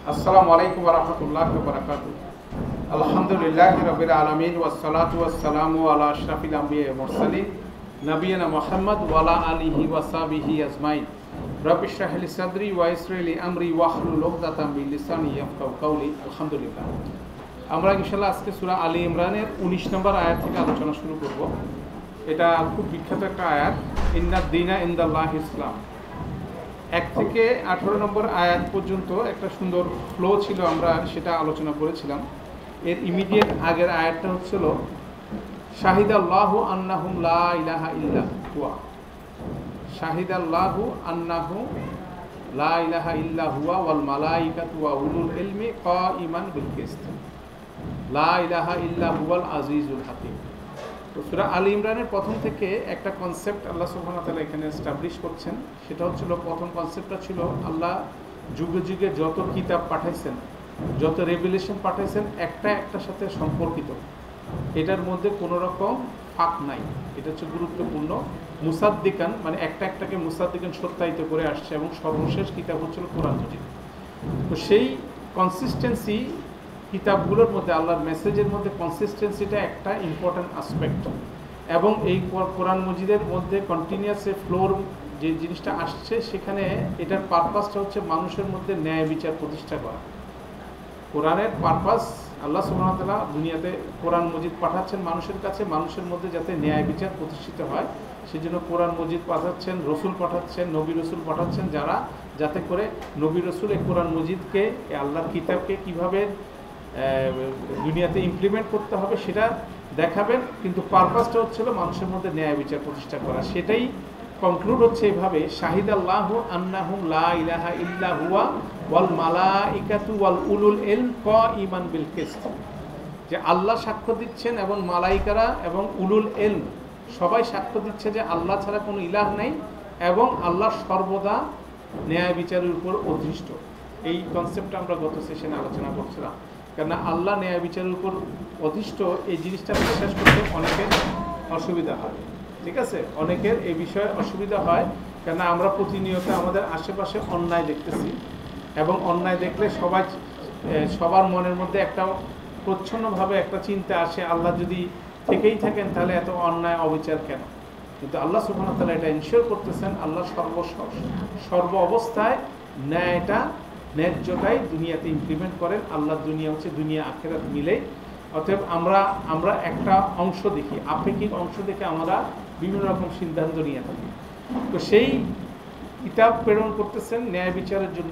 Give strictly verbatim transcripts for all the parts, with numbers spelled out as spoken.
আসসালামু আলাইকুম ওয়া রাহমাতুল্লাহি ওয়া বারাকাতুহু। আলহামদুলিল্লাহি রাব্বিল আলামিন ওয়াস সালাতু ওয়াস সালামু আলা আশরাফিল আমবিয়া ওয়াল মুরসালিন নবিয়িনা মুহাম্মদ ওয়া আলা আলিহি ওয়া সাহবিহি আজমাইন। রাব্বি ইশরাহ লি সাদরি ওয়া ইয়াসসির লি আমরি ওয়াহলুল উকদাতাম মিন লিসানি ইয়াফকাহু কাওলি। আলহামদুলিল্লাহ। আমরা ইনশাআল্লাহ আজকে সূরা আলী ইমরানের উনিশ নম্বর আয়াত থেকে আলোচনা শুরু করব। এটা খুব বিখ্যাত একটা আয়াত, ইন্নাদ দীনা ইনদাল্লাহি ইসলাম। এক থেকে আঠারো নম্বর আয়াত পর্যন্ত একটা সুন্দর ফ্লো ছিল, আমরা সেটা আলোচনা করেছিলাম। এর ইমিডিয়েট আগের আয়াতটা হচ্ছিল শাহিদাল্লাহু আন্নাহুম লা ইলাহা ইল্লা হুয়া। শাহিদাল্লাহু আন্নাহু লা ইলাহা ইল্লা হুয়া ওয়াল মালাইকাতু ওয়া উলুল ইলমি কাইমান বিল কিসত লা ইলাহা ইল্লা হুয়াল আজিজুল হাকিম। তো সূরা আলী ইমরানের প্রথম থেকে একটা কনসেপ্ট আল্লাহ সুবহানাহু ওয়া তাআলা এখানে এস্টাবলিশ করছেন। সেটা হচ্ছিল, প্রথম কনসেপ্টটা ছিল আল্লাহ যুগে যুগে যত কিতাব পাঠাইছেন, যত রেভিলেশন পাঠাইছেন, একটা একটার সাথে সম্পর্কিত, এটার মধ্যে কোনো রকম ফাঁক নাই। এটা হচ্ছে গুরুত্বপূর্ণ। মুসাদ্দিকান মানে একটা একটাকে মুসাদ্দিকান সত্যায়িত করে আসছে, এবং সর্বশেষ কিতাব হচ্ছিল কোরআন মাজিদ। তো সেই কনসিস্টেন্সি কিতাবগুলোর মধ্যে, আল্লাহর মেসেজের মধ্যে কনসিস্টেন্সিটা একটা ইম্পর্ট্যান্ট আসপেক্ট। এবং এই কোরআন মজিদের মধ্যে কন্টিনিউয়াস ফ্লোর যে জিনিসটা আসছে, সেখানে এটার পারপাসটা হচ্ছে মানুষের মধ্যে ন্যায় বিচার প্রতিষ্ঠা করা। কোরআনের পারপাস, আল্লাহ সুবহানাহু ওয়া তাআলা দুনিয়াতে কোরআন মজিদ পাঠাচ্ছেন মানুষের কাছে, মানুষের মধ্যে যাতে ন্যায় বিচার প্রতিষ্ঠিত হয়, সেজন্য কোরআন মজিদ পাঠাচ্ছেন, রসুল পাঠাচ্ছেন, নবী রসুল পাঠাচ্ছেন, যারা যাতে করে নবী রসুল এই কোরআন মজিদকে, আল্লাহর কিতাবকে কীভাবে দুনিয়াতে ইমপ্লিমেন্ট করতে হবে সেটা দেখাবেন। কিন্তু পারপাসটা হচ্ছিল মানুষের মধ্যে ন্যায় বিচার প্রতিষ্ঠা করা। সেটাই কনক্লুড হচ্ছে এইভাবে, শাহিদাল্লাহু আন্নাহুম লা ইলাহা ইল্লা হুয়া ওয়াল মালাইকাতু ওয়াল উলুল ইলম কাইমান বিল কিসত। যে আল্লাহ সাক্ষ্য দিচ্ছেন এবং মালাইকারা এবং উলুল ইলম সবাই সাক্ষ্য দিচ্ছে যে আল্লাহ ছাড়া কোনো ইলাহ নাই, এবং আল্লাহ সর্বদা ন্যায় বিচারের উপর অধিষ্ঠ। এই কনসেপ্টটা আমরা গত সেশনে আলোচনা করছিলাম। কেননা আল্লাহ ন্যায় বিচারের উপর অধিষ্ঠ, এই জিনিসটা বিশ্বাস করতে অনেকের অসুবিধা হয়। ঠিক আছে, অনেকের এই বিষয়ে অসুবিধা হয়, কেননা আমরা প্রতিনিয়ত আমাদের আশেপাশে অন্যায় দেখতেছি, এবং অন্যায় দেখলে সবাই সবার মনের মধ্যে একটা প্রচ্ছন্নভাবে একটা চিন্তা আসে, আল্লাহ যদি থেকেই থাকেন তাহলে এত অন্যায় অবিচার কেন? কিন্তু আল্লাহ সুবহানাহু ওয়া তাআলা এটা ইনশিওর করতেছেন, আল্লাহ সর্ব সর্ব অবস্থায় ন্যায়টা, ন্যায্যতাই দুনিয়াতে ইমপ্লিমেন্ট করেন। আল্লাহ দুনিয়া হচ্ছে দুনিয়া আখিরাত মিলে। অতএব আমরা আমরা একটা অংশ দেখি, আপেক্ষিক অংশ দেখে আমরা বিভিন্ন রকম সিদ্ধান্ত নিয়ে থাকি। তো সেই কিতাব প্রেরণ করতেছেন ন্যায় বিচারের জন্য,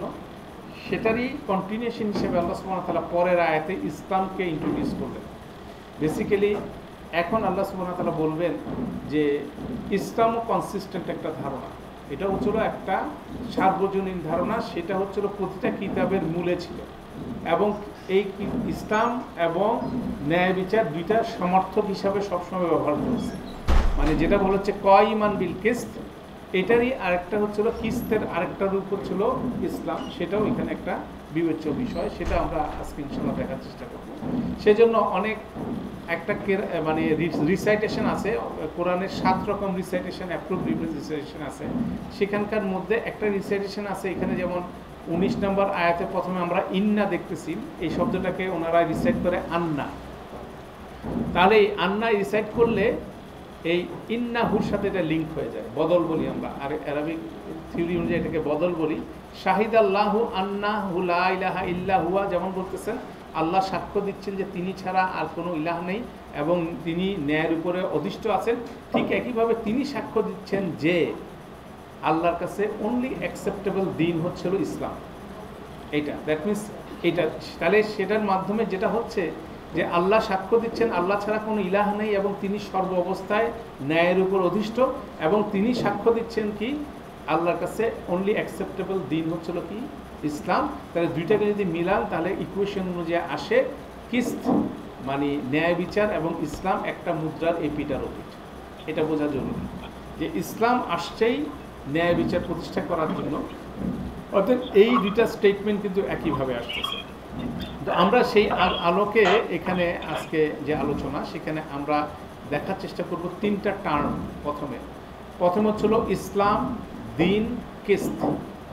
সেটারই কন্টিনিউশন হিসেবে আল্লাহ সুবহানাহু ওয়া তাআলা পরের আয়াতে ইসলামকে ইন্ট্রোডিউস করলেন। বেসিক্যালি এখন আল্লাহ সুবহানাহু ওয়া তাআলা বলবেন যে ইসলামও কনসিস্টেন্ট একটা ধারণা। এটা হচ্ছিল একটা সার্বজনীন ধারণা, সেটা হচ্ছিল প্রতিটা কিতাবের মূলে ছিল, এবং এই ইসলাম এবং ন্যায় বিচার দুইটা সমর্থক হিসাবে সবসময় ব্যবহার করেছে। মানে যেটা বলা হচ্ছে কাইমান বিল কিসত, এটারই আরেকটা হচ্ছিল কিস্তের আরেকটা রূপ হচ্ছিল ইসলাম। সেটাও এখানে একটা বিবেচ্য বিষয়, সেটা আমরা আজকে ইনশাআল্লাহ দেখার চেষ্টা করব। সেজন্য অনেক একটা মানে রিসাইটেশন আছে, কোরআনের সাত রকম রিসাইটেশন, অ্যাপ্রুভ রিসাইটেশন আছে। সেখানকার মধ্যে একটা রিসাইটেশন আছে এখানে, যেমন উনিশ নম্বর আয়াতে প্রথমে আমরা ইন্না দেখতেছি, এই শব্দটাকে ওনারা রিসাইট করে আন্না। তাহলে এই আন্না রিসাইট করলে এই ইন্নাহুর সাথে এটা লিঙ্ক হয়ে যায়, বদল বলি আমরা, আর আরবিক থিওরি অনুযায়ী এটাকে বদল বলি। শাহিদাল্লাহু আন্নাহু লা ইলাহা ইল্লা হুয়া, যেমন বলতেছেন আল্লাহ সাক্ষ্য দিচ্ছেন যে তিনি ছাড়া আর কোনো ইলাহ নেই, এবং তিনি ন্যায়ের উপরে অধিষ্ঠ আছেন। ঠিক একইভাবে তিনি সাক্ষ্য দিচ্ছেন যে আল্লাহর কাছে অনলি অ্যাকসেপ্টেবল দিন হচ্ছিল ইসলাম। এইটা দ্যাট মিনস এইটা, তাহলে সেটার মাধ্যমে যেটা হচ্ছে যে আল্লাহ সাক্ষ্য দিচ্ছেন আল্লাহ ছাড়া কোনো ইলাহ নেই, এবং তিনি সর্ব অবস্থায় ন্যায়ের উপর অধিষ্ঠ, এবং তিনি সাক্ষ্য দিচ্ছেন কি আল্লাহর কাছে অনলি অ্যাকসেপ্টেবল দিন হচ্ছিল কি ইসলাম। তাহলে দুইটাকে যদি মিলান তাহলে ইকুয়েশন অনুযায়ী আসে কিস্ত মানে ন্যায় বিচার, এবং ইসলাম একটা মুদ্রার এপিটার ওপিট। এটা বোঝা জরুরি যে ইসলাম আসছেই ন্যায় বিচার প্রতিষ্ঠা করার জন্য। অর্থাৎ এই দুইটা স্টেটমেন্ট কিন্তু একইভাবে আসতেছে। তো আমরা সেই আলোকে এখানে আজকে যে আলোচনা, সেখানে আমরা দেখার চেষ্টা করব তিনটা টার্ম। প্রথমে প্রথম হচ্ছিল ইসলাম, দিন, কিস্ত।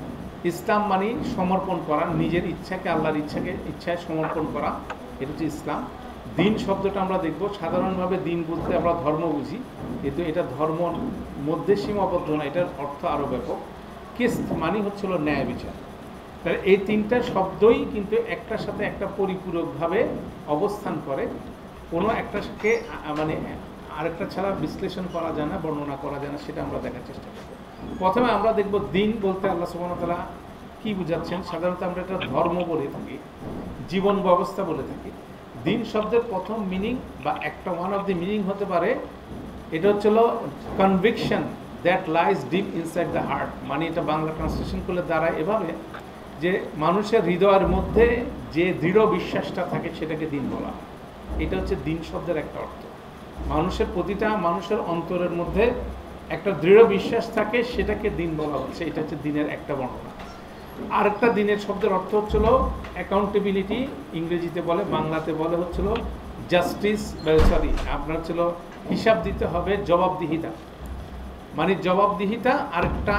ইসলাম মানে সমর্পণ করা, নিজের ইচ্ছাকে আল্লাহর ইচ্ছাকে ইচ্ছায় সমর্পণ করা, এটা হচ্ছে ইসলাম। দিন শব্দটা আমরা দেখব, সাধারণভাবে দিন বলতে আমরা ধর্ম বুঝি, কিন্তু এটা ধর্মর মধ্যে সীমাবদ্ধ না, এটার অর্থ আরও ব্যাপক। কিস্ত মানে হচ্ছিল ন্যায় বিচার। তাহলে এই তিনটা শব্দই কিন্তু একটার সাথে একটা পরিপূরকভাবে অবস্থান করে, কোনো একটার সাথে মানে আরেকটা ছাড়া বিশ্লেষণ করা যায় না, বর্ণনা করা যায় না, সেটা আমরা দেখার চেষ্টা করব। প্রথমে আমরা দেখব দিন বলতে আল্লাহ সুবহানাহু ওয়া তাআলা কী বুঝাচ্ছেন। সাধারণত আমরা এটা ধর্ম বলে থাকি, জীবন ব্যবস্থা বলে থাকি। দিন শব্দের প্রথম মিনিং বা একটা ওয়ান অফ দি মিনিং হতে পারে, এটা হচ্ছিল conviction that lies deep inside the heart. মানে এটা বাংলা ট্রান্সলেশন করলে দাঁড়ায় এভাবে যে মানুষের হৃদয়ের মধ্যে যে দৃঢ় বিশ্বাসটা থাকে সেটাকে দিন বলা হয়। এটা হচ্ছে দিন শব্দের একটা অর্থ। মানুষের প্রতিটা মানুষের অন্তরের মধ্যে একটা দৃঢ় বিশ্বাস থাকে, সেটাকে দিন বলা হচ্ছে। এটা হচ্ছে দিনের একটা বর্ণনা। আরেকটা দিনের শব্দের অর্থ হচ্ছিল অ্যাকাউন্টেবিলিটি, ইংরেজিতে বলে, বাংলাতে বলে হচ্ছিল জাস্টিস, সরি আপনার হচ্ছিল হিসাব দিতে হবে, জবাবদিহিতা। মানে জবাবদিহিতা আরেকটা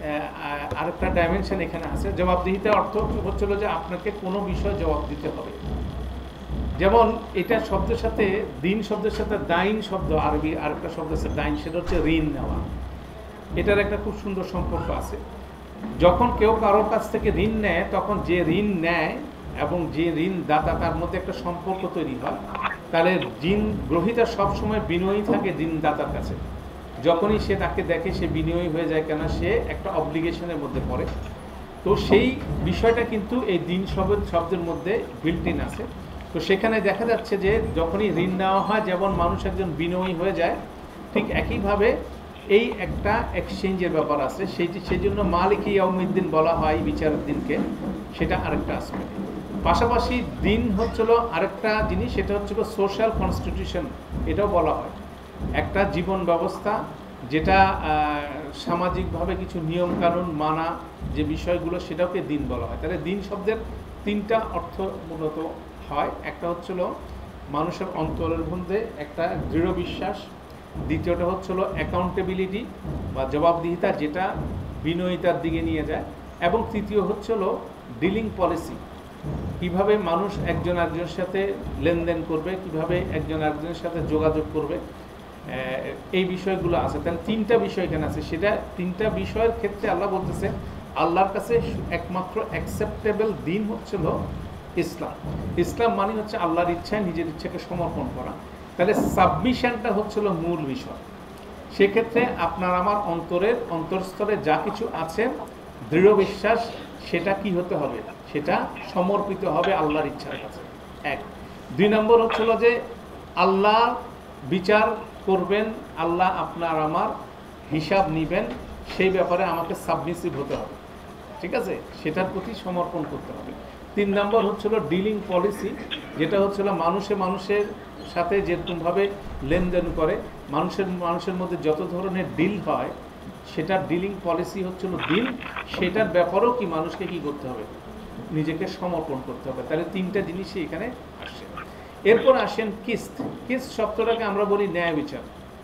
আরেকটা ডাইমেনশন এখানে আছে। জবাবদিহিতা অর্থ হচ্ছিল যে আপনাকে কোনো বিষয় জবাব দিতে হবে। যেমন এটা শব্দের সাথে, দিন শব্দের সাথে দাইন শব্দ, আরবি আরেকটা শব্দ আছে দাইন, সেটা হচ্ছে ঋণ নেওয়া। এটার একটা খুব সুন্দর সম্পর্ক আছে। যখন কেউ কারোর কাছ থেকে ঋণ নেয়, তখন যে ঋণ নেয় এবং যে ঋণ দাতা, তার মধ্যে একটা সম্পর্ক তৈরি হয়। তাহলে ঋণ গ্রহীতা সবসময় বিনয়ী থাকে ঋণদাতার কাছে। যখনই সে তাকে দেখে সে বিনয়ী হয়ে যায়, কেন সে একটা অব্লিগেশনের মধ্যে পড়ে। তো সেই বিষয়টা কিন্তু এই দিন শব্দ শব্দের মধ্যে বিল্ট ইন আছে। তো সেখানে দেখা যাচ্ছে যে যখনই ঋণ নেওয়া হয়, যেমন মানুষ একজন বিনয়ী হয়ে যায়, ঠিক একইভাবে এই একটা এক্সচেঞ্জের ব্যাপার আছে। সেইটি সেই জন্য মালিক ইয়াউমিদ্দিন বলা হয় বিচারের দিনকে, সেটা আরেকটা আসপেক্ট। পাশাপাশি দিন হচ্ছিল আরেকটা জিনিস, সেটা হচ্ছিল সোশ্যাল কনস্টিটিউশন, এটাও বলা হয়। একটা জীবন ব্যবস্থা যেটা সামাজিকভাবে কিছু নিয়মকানুন মানা যে বিষয়গুলো, সেটাকে দিন বলা হয়। তাহলে দিন শব্দের তিনটা অর্থ মূলত হয়। একটা হচ্ছিল মানুষের অন্তরের মধ্যে একটা দৃঢ় বিশ্বাস, দ্বিতীয়টা হচ্ছিল অ্যাকাউন্টেবিলিটি বা জবাবদিহিতা, যেটা বিনয়িতার দিকে নিয়ে যায়, এবং তৃতীয় হচ্ছিল ডিলিং পলিসি, কিভাবে মানুষ একজন আরেকজনের সাথে লেনদেন করবে, কিভাবে একজন আরেকজনের সাথে যোগাযোগ করবে, এই বিষয়গুলো আছে। তাহলে তিনটা বিষয় এখানে আছে। সেটা তিনটা বিষয়ের ক্ষেত্রে আল্লাহ বলতেছে আল্লাহর কাছে একমাত্র অ্যাকসেপ্টেবল দিন হচ্ছিল ইসলাম। ইসলাম মানে হচ্ছে আল্লাহর ইচ্ছায় নিজের ইচ্ছাকে সমর্পণ করা। তাহলে সাবমিশনটা হচ্ছিল মূল বিষয়। সেক্ষেত্রে আপনার আমার অন্তরের অন্তরস্তরে যা কিছু আছে, দৃঢ় বিশ্বাস, সেটা কি হতে হবে, সেটা সমর্পিত হবে আল্লাহর ইচ্ছার কাছে। এক। দুই নম্বর হচ্ছিল যে আল্লাহ বিচার করবেন, আল্লাহ আপনার আমার হিসাব নিবেন, সেই ব্যাপারে আমাকে সাবমিসিভ হতে হবে, ঠিক আছে, সেটার প্রতি সমর্পণ করতে হবে। তিন নম্বর হচ্ছিল ডিলিং পলিসি, যেটা হচ্ছিল মানুষে মানুষের সাথে যেরকমভাবে লেনদেন করে, মানুষের মানুষের মধ্যে যত ধরনের ডিল হয়, সেটার ডিলিং পলিসি হচ্ছিল দিন। সেটার ব্যাপারেও কি মানুষকে কি করতে হবে, নিজেকে সমর্পণ করতে হবে। তাহলে তিনটা জিনিসই এখানে আসছে। এরপর আসেন কিস্ত। কিস্ত শব্দটাকে আমরা বলি ন্যায় বিচার।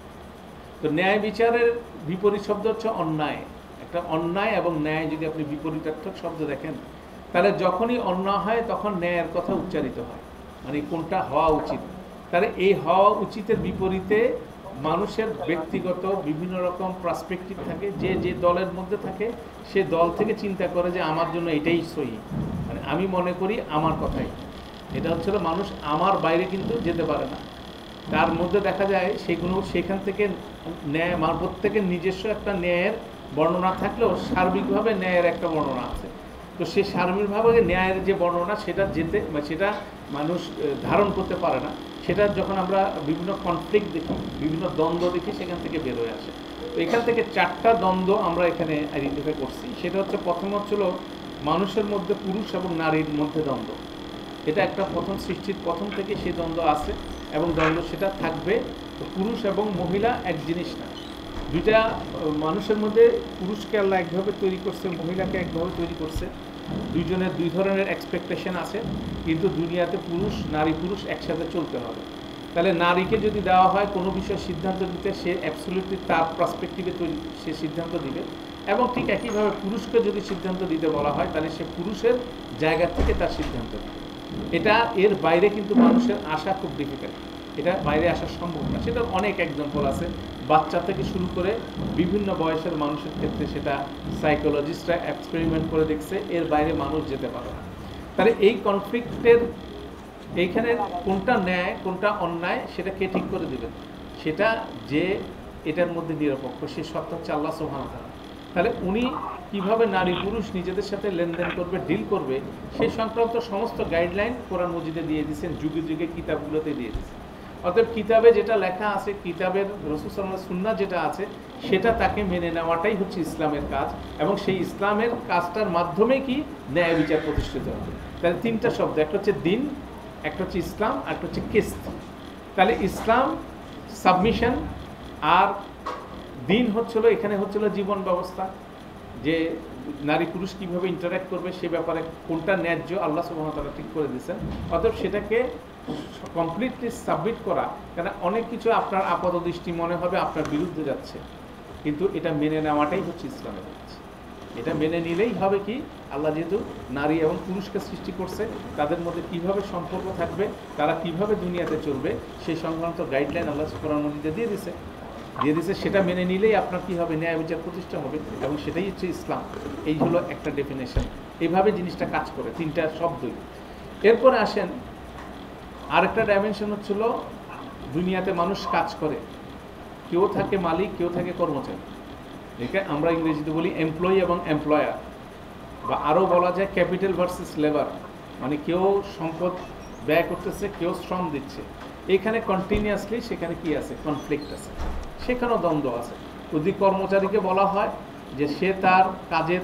তো ন্যায় বিচারের বিপরীত শব্দ হচ্ছে অন্যায়। একটা অন্যায় এবং ন্যায় যদি আপনি বিপরীতার্থক শব্দ দেখেন, তাহলে যখনই অন্যায় হয় তখন ন্যায়ের কথা উচ্চারিত হয়, মানে কোনটা হওয়া উচিত। তাহলে এই হওয়া উচিতের বিপরীতে মানুষের ব্যক্তিগত বিভিন্ন রকম পার্সপেক্টিভ থাকে। যে যে দলের মধ্যে থাকে সে দল থেকে চিন্তা করে যে আমার জন্য এটাই সহি, মানে আমি মনে করি আমার কথাই। এটা হচ্ছিল মানুষ আমার বাইরে কিন্তু যেতে পারে না। তার মধ্যে দেখা যায় সেগুলো সেখান থেকে ন্যায়, প্রত্যেকের নিজস্ব একটা ন্যায়ের বর্ণনা থাকলেও সার্বিকভাবে ন্যায়ের একটা বর্ণনা আছে। তো সে সার্বিকভাবে ন্যায়ের যে বর্ণনা সেটা যেতে সেটা মানুষ ধারণ করতে পারে না। সেটা যখন আমরা বিভিন্ন কনফ্লিক্ট দেখি, বিভিন্ন দ্বন্দ্ব দেখি, সেখান থেকে বের হয়ে আসে। তো এখান থেকে চারটা দ্বন্দ্ব আমরা এখানে আইডেন্টিফাই করছি। সেটা হচ্ছে প্রথম হচ্ছিল মানুষের মধ্যে পুরুষ এবং নারীর মধ্যে দ্বন্দ্ব। এটা একটা প্রথম সৃষ্টির প্রথম থেকে সেই দ্বন্দ্ব আছে এবং দ্বন্দ্ব সেটা থাকবে। তো পুরুষ এবং মহিলা এক জিনিস না, দুইটা মানুষের মধ্যে পুরুষকে আল্লাহ একভাবে তৈরি করছে, মহিলাকে একভাবে তৈরি করছে। দুইজনের দুই ধরনের এক্সপেকটেশন আছে, কিন্তু দুনিয়াতে পুরুষ নারী পুরুষ একসাথে চলতে হবে। তাহলে নারীকে যদি দেওয়া হয় কোনো বিষয়ে সিদ্ধান্ত দিতে, সে অ্যাবসলিউটলি তার পার্সপেক্টিভে তৈরি সে সিদ্ধান্ত দিবে। এবং ঠিক একইভাবে পুরুষকে যদি সিদ্ধান্ত দিতে বলা হয় তাহলে সে পুরুষের জায়গা থেকে তার সিদ্ধান্ত নেবে। এটা এর বাইরে কিন্তু মানুষের আসা খুব ডিফিকাল্ট, এটা বাইরে আসা সম্ভব না। সেটার অনেক এক্সাম্পল আছে, বাচ্চা থেকে শুরু করে বিভিন্ন বয়সের মানুষের ক্ষেত্রে সেটা সাইকোলজিস্টরা এক্সপেরিমেন্ট করে দেখছে, এর বাইরে মানুষ যেতে পারে না। তাহলে এই কনফ্লিক্টের এইখানে কোনটা ন্যায় কোনটা অন্যায় সেটা কে ঠিক করে দেবেন? সেটা যে এটার মধ্যে নিরপেক্ষ সে সত্য হচ্ছে আল্লাহ সুবহানাহু ওয়া তাআলা। তাহলে উনি কিভাবে নারী পুরুষ নিজেদের সাথে লেনদেন করবে, ডিল করবে, সেই সংক্রান্ত সমস্ত গাইডলাইন কোরআন মজিদে দিয়ে দিয়েছেন, যুগে যুগে কিতাবগুলোতে দিয়ে দিয়েছেন। অতএব কিতাবে যেটা লেখা আছে, কিতাবের রাসূল সাল্লাল্লাহু আলাইহি ওয়াসাল্লামের সুন্নাহ যেটা আছে, সেটা তাকে মেনে নেওয়াটাই হচ্ছে ইসলামের কাজ, এবং সেই ইসলামের কাজটার মাধ্যমে কি ন্যায় বিচার প্রতিষ্ঠিত হবে। তাহলে তিনটা শব্দ, একটা হচ্ছে দিন, একটা হচ্ছে ইসলাম, আর একটা হচ্ছে কিস্ত। তাহলে ইসলাম সাবমিশন, আর দিন হচ্ছিল এখানে হচ্ছিল জীবন ব্যবস্থা, যে নারী পুরুষ কীভাবে ইন্টারাক্ট করবে সে ব্যাপারে কোনটা ন্যায্য আল্লাহ সুবহানাহু ওয়া তাআলা ঠিক করে দিয়েছেন। অতএব সেটাকে কমপ্লিটলি সাবমিট করা, কেন অনেক কিছু আপনার আপাত দৃষ্টি মনে হবে আপনার বিরুদ্ধে যাচ্ছে, কিন্তু এটা মেনে নেওয়াটাই হচ্ছে ইসলামের কাজ। এটা মেনে নিলেই হবে কি, আল্লাহ যেহেতু নারী এবং পুরুষকে সৃষ্টি করছে, তাদের মধ্যে কিভাবে সম্পর্ক থাকবে, তারা কিভাবে দুনিয়াতে চলবে, সেই সংক্রান্ত গাইডলাইন আল্লাহ কোরআন মাজিদে দিয়ে দিয়েছে দিয়ে দিয়েছে সেটা মেনে নিলেই আপনার কি হবে, ন্যায় বিচার প্রতিষ্ঠা হবে, এবং সেটাই হচ্ছে ইসলাম। এই হলো একটা ডেফিনেশন, এইভাবে জিনিসটা কাজ করে, তিনটা শব্দই। এরপরে আসেন আরেকটা ডাইমেনশন হচ্ছিল, দুনিয়াতে মানুষ কাজ করে, কেউ থাকে মালিক, কেউ থাকে কর্মচারী। একে আমরা ইংরেজিতে বলি এমপ্লয়ি এবং এমপ্লয়ার, বা আরও বলা যায় ক্যাপিটাল ভার্সেস লেবার, মানে কেউ সম্পদ ব্যয় করতেছে, কেউ শ্রম দিচ্ছে। এখানে কন্টিনিউয়াসলি সেখানে কি আছে, কনফ্লিক্ট আছে, সেখানেও দ্বন্দ্ব আছে। যদি কর্মচারীকে বলা হয় যে সে তার কাজের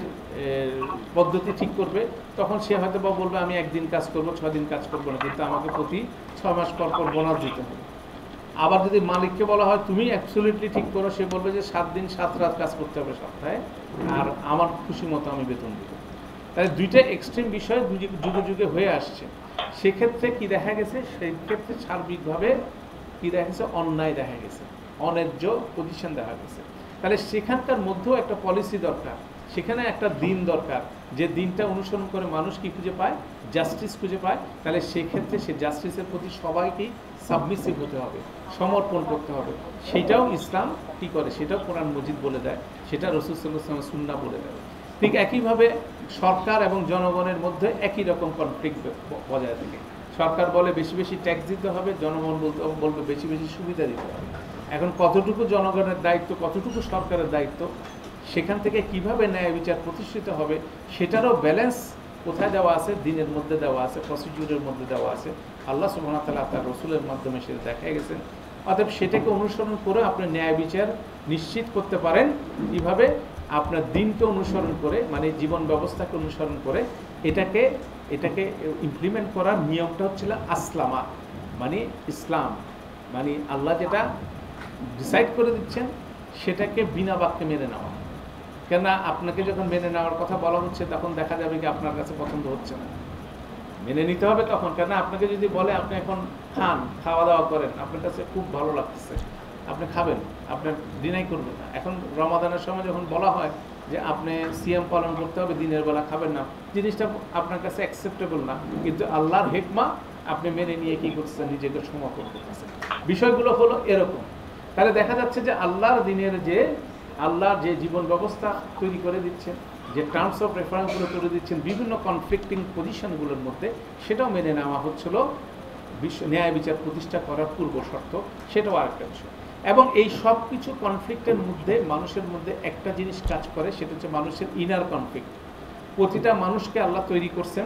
পদ্ধতি ঠিক করবে, তখন সে হয়তো বা বলবে আমি একদিন কাজ করব, ছয় দিন কাজ করবো না, কিন্তু আমাকে প্রতি ছয় মাস পর পর বোনাস দিতে হবে। আবার যদি মালিককে বলা হয় তুমি অ্যাবসলিউটলি ঠিক করো, সে বলবে যে সাত দিন সাত রাত কাজ করতে হবে সপ্তাহে, আর আমার খুশি মতো আমি বেতন দেবো। তাহলে দুইটা এক্সট্রিম বিষয় যুগে যুগে হয়ে আসছে। সেক্ষেত্রে কি দেখা গেছে, সেই ক্ষেত্রে সার্বিকভাবে কি দেখা গেছে, অন্যায় দেখা গেছে, অন্যায্য পজিশন দেখা গেছে। তাহলে সেখানকার মধ্যেও একটা পলিসি দরকার, সেখানে একটা দিন দরকার, যে দিনটা অনুসরণ করে মানুষ কি খুঁজে পায়, জাস্টিস খুঁজে পায়। তাহলে সেক্ষেত্রে সে জাস্টিসের প্রতি সবাইকেই সাবমিসিভ হতে হবে, সমর্পণ করতে হবে। সেটাও ইসলাম কি করে, সেটাও কোরআন মজিদ বলে দেয়, সেটা রাসূল সাল্লাল্লাহু আলাইহি ওয়াসাল্লাম সুন্নাহ বলে দেয়। ঠিক একইভাবে সরকার এবং জনগণের মধ্যে একই রকম কনফ্লিক্ট বজায় থাকে। সরকার বলে বেশি বেশি ট্যাক্স দিতে হবে, জনগণ বলতে বলবে বেশি বেশি সুবিধা দিতে হবে। এখন কতটুকু জনগণের দায়িত্ব, কতটুকু সরকারের দায়িত্ব, সেখান থেকে কিভাবে ন্যায় বিচার প্রতিষ্ঠিত হবে সেটারও ব্যালেন্স কোথায় দেওয়া আছে, দিনের মধ্যে দেওয়া আছে, প্রসিডিউরের মধ্যে দেওয়া আছে। আল্লাহ সুবহানাহু ওয়া তাআলা তার রসুলের মাধ্যমে সেটা দেখা গেছেন। অতএব সেটাকে অনুসরণ করে আপনি ন্যায় বিচার নিশ্চিত করতে পারেন। কীভাবে, আপনার দিনকে অনুসরণ করে, মানে জীবন ব্যবস্থাকে অনুসরণ করে এটাকে এটাকে ইমপ্লিমেন্ট করার নিয়মটা হচ্ছিল আসলামা, মানে ইসলাম, মানে আল্লাহ যেটা ডিসাইড করে দিচ্ছেন সেটাকে বিনা বাক্যে মেনে নেওয়া। কেননা আপনাকে যখন মেনে নেওয়ার কথা বলা হচ্ছে, তখন দেখা যাবে কি আপনার কাছে পছন্দ হচ্ছে না, মেনে নিতে হবে তখন। কেননা আপনাকে যদি বলে আপনি এখন খান, খাওয়া দাওয়া করেন, আপনার কাছে খুব ভালো লাগতেছে, আপনি খাবেন, আপনার ডিনাই করবেন না। এখন রমাদানের সময় যখন বলা হয় যে আপনি সিয়াম পালন করতে হবে, দিনের বেলা খাবেন না, জিনিসটা আপনার কাছে অ্যাকসেপ্টেবল না, কিন্তু আল্লাহর হিকমা আপনি মেনে নিয়ে কী করতেছেন, নিজেকে সমর্পণ করতেছেন। বিষয়গুলো হলো এরকম। তাহলে দেখা যাচ্ছে যে আল্লাহর দিনের যে আল্লাহর যে জীবন ব্যবস্থা তৈরি করে দিচ্ছেন, যে টার্মস অফ রেফারেন্সগুলো করে দিচ্ছেন বিভিন্ন কনফ্লিক্টিং পজিশনগুলোর মধ্যে, সেটাও মেনে নেওয়া হচ্ছিল বিশ্ব ন্যায় বিচার প্রতিষ্ঠা করার পূর্ব শর্ত, সেটাও আরেকটা বিষয়। এবং এই সব কিছু কনফ্লিক্টের মধ্যে মানুষের মধ্যে একটা জিনিস কাজ করে, সেটা হচ্ছে মানুষের ইনার কনফ্লিক্ট। প্রতিটা মানুষকে আল্লাহ তৈরি করছেন,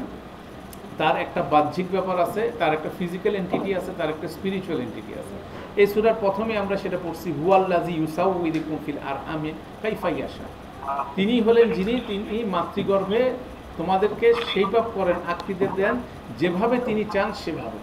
তার একটা বাহ্যিক ব্যাপার আছে, তার একটা ফিজিক্যাল এন্টিটি আছে, তার একটা স্পিরিচুয়াল এন্টিটি আছে। এই সূরার প্রথমে আমরা সেটা পড়ছি, হুয়াল্লাযী ইউসাউইরুকুম ফিল আরহামি কাইফা ইয়াশা। তিনি হলেন যিনি তিনি মাতৃগর্ভে তোমাদেরকে সেইভাবে করেন, আকৃতি দেন যেভাবে তিনি চান সেভাবে।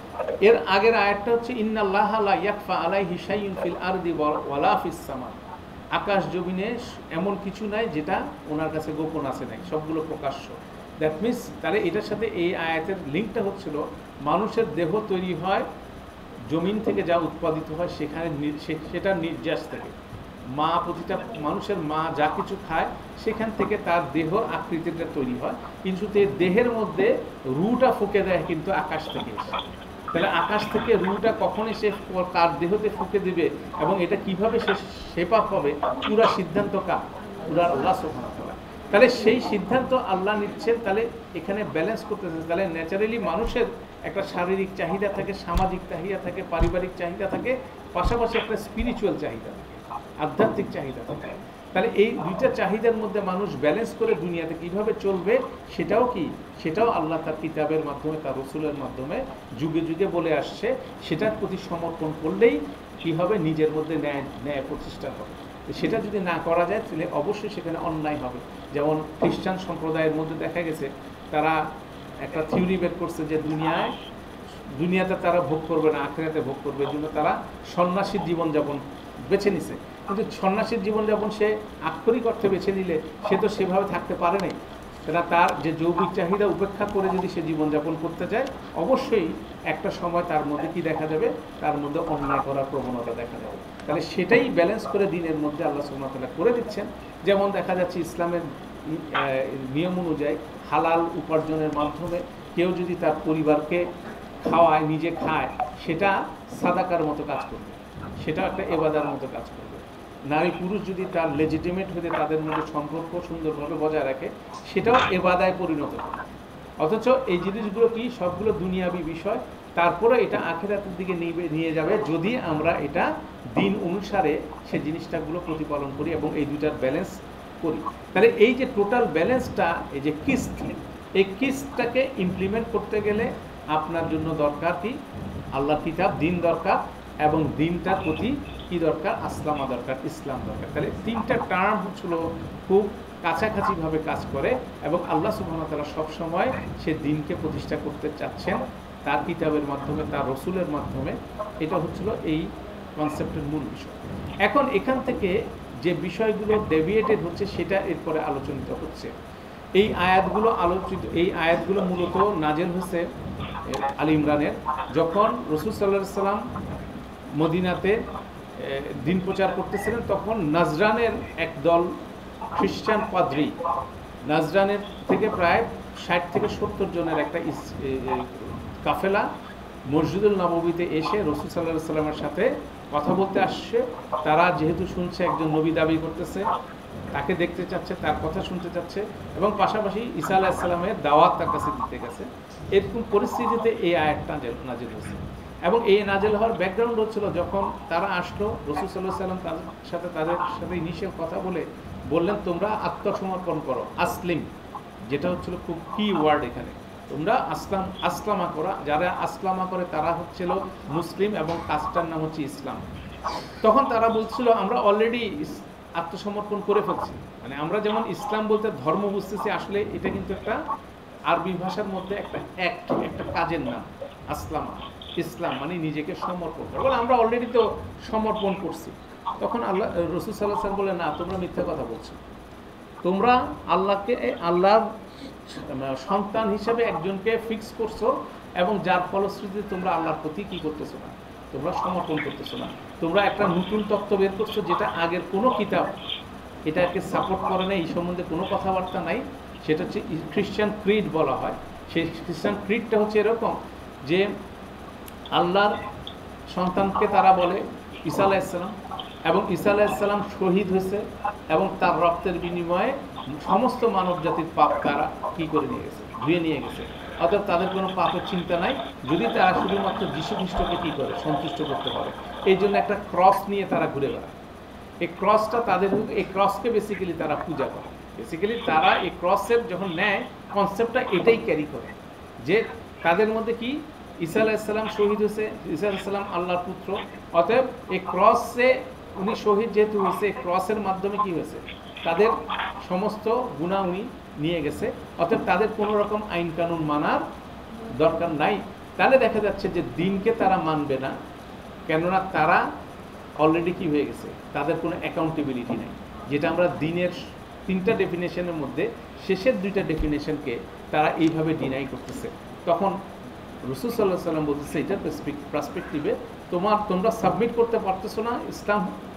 এর আগের আয়াতটা হচ্ছে ইন্নাল্লাহা লা ইয়াখফা আলাইহি শাইউন ফিল আরদি ওয়ালা ফিস সামা। আকাশ জমিনে এমন কিছু নাই যেটা ওনার কাছে গোপন আছে, নাই, সবগুলো প্রকাশ্য। দ্যাট মিনস তাহলে এটার সাথে এই আয়াতের লিঙ্কটা হচ্ছিল, মানুষের দেহ তৈরি হয় জমিন থেকে যা উৎপাদিত হয় সেখানে, সেটার নির্যাস থেকে। মা প্রতিটা মানুষের মা যা কিছু খায় সেখান থেকে তার দেহর আকৃতিটা তৈরি হয়, কিন্তু এই দেহের মধ্যে রুটা ফুঁকে দেয় কিন্তু আকাশ থেকে এসে। তাহলে আকাশ থেকে রুটা কখন এসে কার দেহতে ফুঁকে দিবে এবং এটা কিভাবে সে শেপা হবে, পুরা সিদ্ধান্ত কার? পুরা আল্লাহ সুবহানাহু ওয়া তাআলা। তাহলে সেই সিদ্ধান্ত আল্লাহ নিচ্ছেন। তাহলে এখানে ব্যালেন্স করতেছেন। তাহলে ন্যাচারালি মানুষের একটা শারীরিক চাহিদা থাকে, সামাজিক চাহিদা থাকে, পারিবারিক চাহিদা থাকে, পাশাপাশি একটা স্পিরিচুয়াল চাহিদা থাকে, আধ্যাত্মিক চাহিদা থাকে। তাহলে এই দুইটা চাহিদার মধ্যে মানুষ ব্যালেন্স করে দুনিয়াতে কিভাবে চলবে সেটাও কি, সেটাও আল্লাহ তার কিতাবের মাধ্যমে, তার রসুলের মাধ্যমে যুগে যুগে বলে আসছে। সেটার প্রতি সমর্পণ করলেই কি হবে, নিজের মধ্যে ন্যায় ন্যায় প্রতিষ্ঠা হবে। সেটা যদি না করা যায় তাহলে অবশ্যই সেখানে অন্যায় হবে। যেমন খ্রিস্টান সম্প্রদায়ের মধ্যে দেখা গেছে তারা একটা থিওরি বের করছে যে দুনিয়ায় দুনিয়াতে তারা ভোগ করবে না, আখিরাতে ভোগ করবে। এই জন্য তারা সন্ন্যাসীর জীবনযাপন বেছে নিছে। কিন্তু সন্ন্যাসীর জীবনযাপন সে আক্ষরিক অর্থে বেছে নিলে সে তো সেভাবে থাকতে পারে নাই। তারা তার যে যৌগিক চাহিদা উপেক্ষা করে যদি সে জীবনযাপন করতে চায়, অবশ্যই একটা সময় তার মধ্যে কি দেখা যাবে, তার মধ্যে অন্যায় করার প্রবণতা দেখা যাবে। তাহলে সেটাই ব্যালেন্স করে দিনের মধ্যে আল্লাহ সুবহানাহু ওয়া তাআলা করে দিচ্ছেন। যেমন দেখা যাচ্ছে ইসলামের নিয়ম অনুযায়ী হালাল উপার্জনের মাধ্যমে কেউ যদি তার পরিবারকে খাওয়ায়, নিজে খায়, সেটা সাদাকার মতো কাজ করবে, সেটা একটা ইবাদার মতো কাজ করবে। নারী পুরুষ যদি তার লেজিটিমেট হয়ে তাদের মধ্যে সম্পর্ক সুন্দরভাবে বজায় রাখে, সেটাও ইবাদায় পরিণত হবে। অথচ এই জিনিসগুলো কি, সবগুলো দুনিয়াবি বিষয়। তারপরে এটা আখিরাতের দিকে নিয়ে নিয়ে যাবে যদি আমরা এটা দিন অনুসারে সে জিনিসটাগুলো প্রতিপালন করি এবং এই দুইটার ব্যালেন্স করি। তাহলে এই যে টোটাল ব্যালেন্সটা, এই যে কিস্ত, এই কিস্তটাকে ইমপ্লিমেন্ট করতে গেলে আপনার জন্য দরকার কি, আল্লাহর কিতাব, দিন দরকার, এবং দিনটার প্রতি কি দরকার, আসলামা দরকার, ইসলাম দরকার। তাহলে তিনটা টার্ম হচ্ছিল খুব কাছাকাছিভাবে কাজ করে এবং আল্লাহ সুবহানাহু ওয়া তাআলা সবসময় সে দিনকে প্রতিষ্ঠা করতে চাচ্ছেন তার কিতাবের মাধ্যমে, তার রসুলের মাধ্যমে। এটা হচ্ছিল এই কনসেপ্টের মূল বিষয়। এখন এখান থেকে যে বিষয়গুলো ডেভিয়েটেড হচ্ছে সেটা এরপরে আলোচনিত হচ্ছে। এই আয়াতগুলো আলোচিত এই আয়াতগুলো মূলত নাজেল হয়েছে আলী ইমরানের, যখন রাসূল সাল্লাল্লাহু আলাইহি সাল্লাম মদিনাতে দিন প্রচার করতেছিলেন, তখন নাজরানের এক দল খ্রিস্টান পাদ্রী, নাজরানের থেকে প্রায় ষাট থেকে সত্তর জনের একটা কাফেলা মসজিদুল নববীতে এসে রাসূল সাল্লাল্লাহু আলাইহি সাল্লামের সাথে কথা বলতে আসছে। তারা যেহেতু শুনছে একজন নবী দাবি করতেছে, তাকে দেখতে চাচ্ছে, তার কথা শুনতে চাচ্ছে, এবং পাশাপাশি ঈসা আলাইহিস সালামের দাওয়াত তার কাছে দিতে গেছে। এরকম পরিস্থিতিতে এই আয়াতটা নাজিল হয়েছে। এবং এই নাজিল হওয়ার ব্যাকগ্রাউন্ড হচ্ছিল, যখন তারা আসলো রাসূল সাল্লাল্লাহু আলাইহি সাল্লাম তাদের সাথে তাদের সাথে ইনিশিয়াল কথা বলে বললেন, তোমরা আত্মসমর্পণ করো, আসলিম, যেটা হচ্ছিল খুব কি ওয়ার্ড এখানে, তোমরা আসলাম আসলামা করা। যারা আসলামা করে তারা হচ্ছিল মুসলিম এবং কাজটার নাম হচ্ছে ইসলাম। তখন তারা বলছিল, আমরা অলরেডি আত্মসমর্পণ করে ফেলছি। মানে আমরা যেমন ইসলাম বলতে ধর্ম বুঝতেছি, আসলে এটা কিন্তু একটা আরবি ভাষার মধ্যে একটা অ্যাক্ট, একটা কাজের নাম। আসলামা, ইসলাম মানে নিজেকে সমর্পণ করা। বলে আমরা অলরেডি তো সমর্পণ করছি। তখন আল্লাহ রাসূল সাল্লাল্লাহু আলাইহি ওয়াসাল্লাম বলে, না, তোমরা মিথ্যা কথা বলছো। তোমরা আল্লাহকে আল্লাহর সন্তান হিসেবে একজনকে ফিক্স করছো এবং যার ফলশ্রুতিতে তোমরা আল্লাহর প্রতি কি করতেছো না, তোমরা সমর্পণ করতেছো না। তোমরা একটা নতুন তত্ত্ব বের করছো যেটা আগের কোনো কিতাব এটাকে সাপোর্ট করে না, এই সম্বন্ধে কোনো কথাবার্তা নাই। সেটা হচ্ছে খ্রিস্টান ক্রিড বলা হয়। সেই খ্রিস্টান ক্রিডটা হচ্ছে এরকম যে আল্লাহর সন্তানকে তারা বলে ঈসা আলাইহিস সালাম, এবং ঈসা আলাইহিস সালাম শহীদ হয়েছে এবং তার রক্তের বিনিময়ে সমস্ত মানব জাতির পাপ তারা কী করে নিয়ে গেছে, ধুয়ে নিয়ে গেছে। অর্থাৎ তাদের কোনো পাপের চিন্তা নাই, যদি তারা শুধুমাত্র যীশু খ্রিস্টকে কী করে, সন্তুষ্ট করতে পারে। এই জন্য একটা ক্রস নিয়ে তারা ঘুরে বেড়ায়। এই ক্রসটা তাদের, এই ক্রসকে বেসিক্যালি তারা পূজা করে। বেসিক্যালি তারা এই ক্রসের যখন নেয়, কনসেপ্টটা এটাই ক্যারি করে যে তাদের মধ্যে কি, ঈসা আলাইহিস সালাম শহীদ হয়েছে, ঈসা আলাইহিস সালাম আল্লাহর পুত্র, অতএব এই ক্রসে উনি শহীদ যেহেতু হয়েছে, ক্রসের মাধ্যমে কি হয়েছে, তাদের সমস্ত গুনাহ উনি নিয়ে গেছে। অতএব তাদের কোনো রকম আইন কানুন মানার দরকার নাই। তাহলে দেখা যাচ্ছে যে দিনকে তারা মানবে না, কেননা তারা অলরেডি কি হয়ে গেছে, তাদের কোনো অ্যাকাউন্টেবিলিটি নেই। যেটা আমরা দিনের তিনটা ডেফিনেশনের মধ্যে শেষের দুইটা ডেফিনেশনকে তারা এইভাবে ডিনাই করতেছে। তখন রাসূল সাল্লাল্লাহু আলাইহি সাল্লাম বলতেছে, এটার পার্সপেক্টিভে তোমার তোমরা সাবমিট করতে পারতেছো না ইসলাম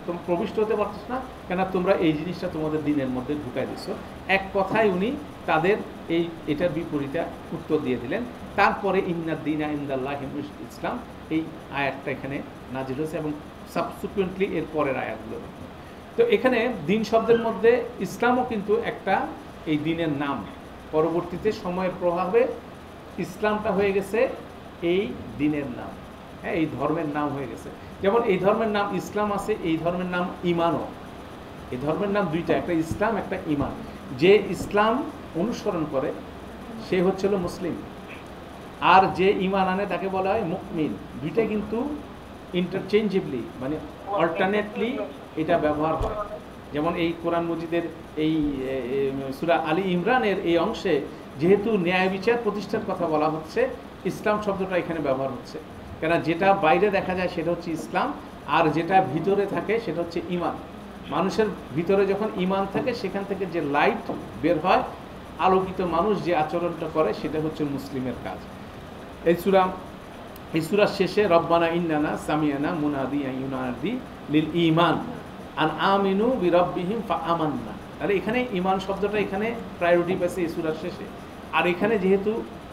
তোমরা প্রবিষ্ট হতে পারছো না কেন, তোমরা এই জিনিসটা তোমাদের দিনের মধ্যে ঢুকাই দিছো। এক কথায় উনি তাদের এই এটার বিপরীতে উত্তর দিয়ে দিলেন। তারপরে ইন্নাদ দীনা ইনদাল্লাহি ইসলাম, এই আয়াতটা এখানে নাজিল হয়েছে এবং সাবসিকুয়েন্টলি এর পরের আয়াতগুলো। তো এখানে দিন শব্দের মধ্যে ইসলামও কিন্তু একটা এই দিনের নাম। পরবর্তীতে সময়ের প্রভাবে ইসলামটা হয়ে গেছে এই দিনের নাম, হ্যাঁ, এই ধর্মের নাম হয়ে গেছে। যেমন এই ধর্মের নাম ইসলাম আছে, এই ধর্মের নাম ইমানও। এই ধর্মের নাম দুইটা, একটা ইসলাম একটা ইমান। যে ইসলাম অনুসরণ করে সে হচ্ছিল মুসলিম, আর যে ইমান আনে তাকে বলা হয় মুমিন। দুইটা কিন্তু ইন্টারচেঞ্জেবলি মানে অল্টারনেটলি এটা ব্যবহার হয়। যেমন এই কোরআন মজিদের এই সূরা আলী ইমরানের এই অংশে যেহেতু ন্যায় বিচার প্রতিষ্ঠার কথা বলা হচ্ছে, ইসলাম শব্দটা এখানে ব্যবহার হচ্ছে। কেন, যেটা বাইরে দেখা যায় সেটা হচ্ছে ইসলাম, আর যেটা ভিতরে থাকে সেটা হচ্ছে ইমান। মানুষের ভিতরে যখন ইমান থাকে সেখান থেকে যে লাইট বের হয়, আলোকিত মানুষ যে আচরণটা করে সেটা হচ্ছে মুসলিমের কাজ। এই সূরা এই সূরার শেষে রব্বানা ইন্নানা সামিয়ানা মুনাদি ইউনাদি লিল ঈমান আন আমিনু বিরাব্বিহিম ফাআমান্না। আর এখানে ঈমান শব্দটা এখানে প্রায়োরিটি পেয়েছে এই সূরার শেষে। আর এখানে যেহেতু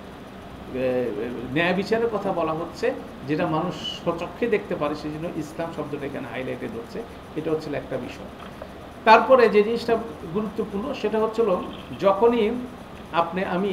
ন্যায় বিচারের কথা বলা হচ্ছে, যেটা মানুষ স্বচক্ষে দেখতে পারে, সেই জন্য ইসলাম শব্দটা এখানে হাইলাইটেড হচ্ছে। এটা হচ্ছিল একটা বিষয়। তারপরে যে জিনিসটা গুরুত্বপূর্ণ সেটা হচ্ছিল, যখনই আপনি আমি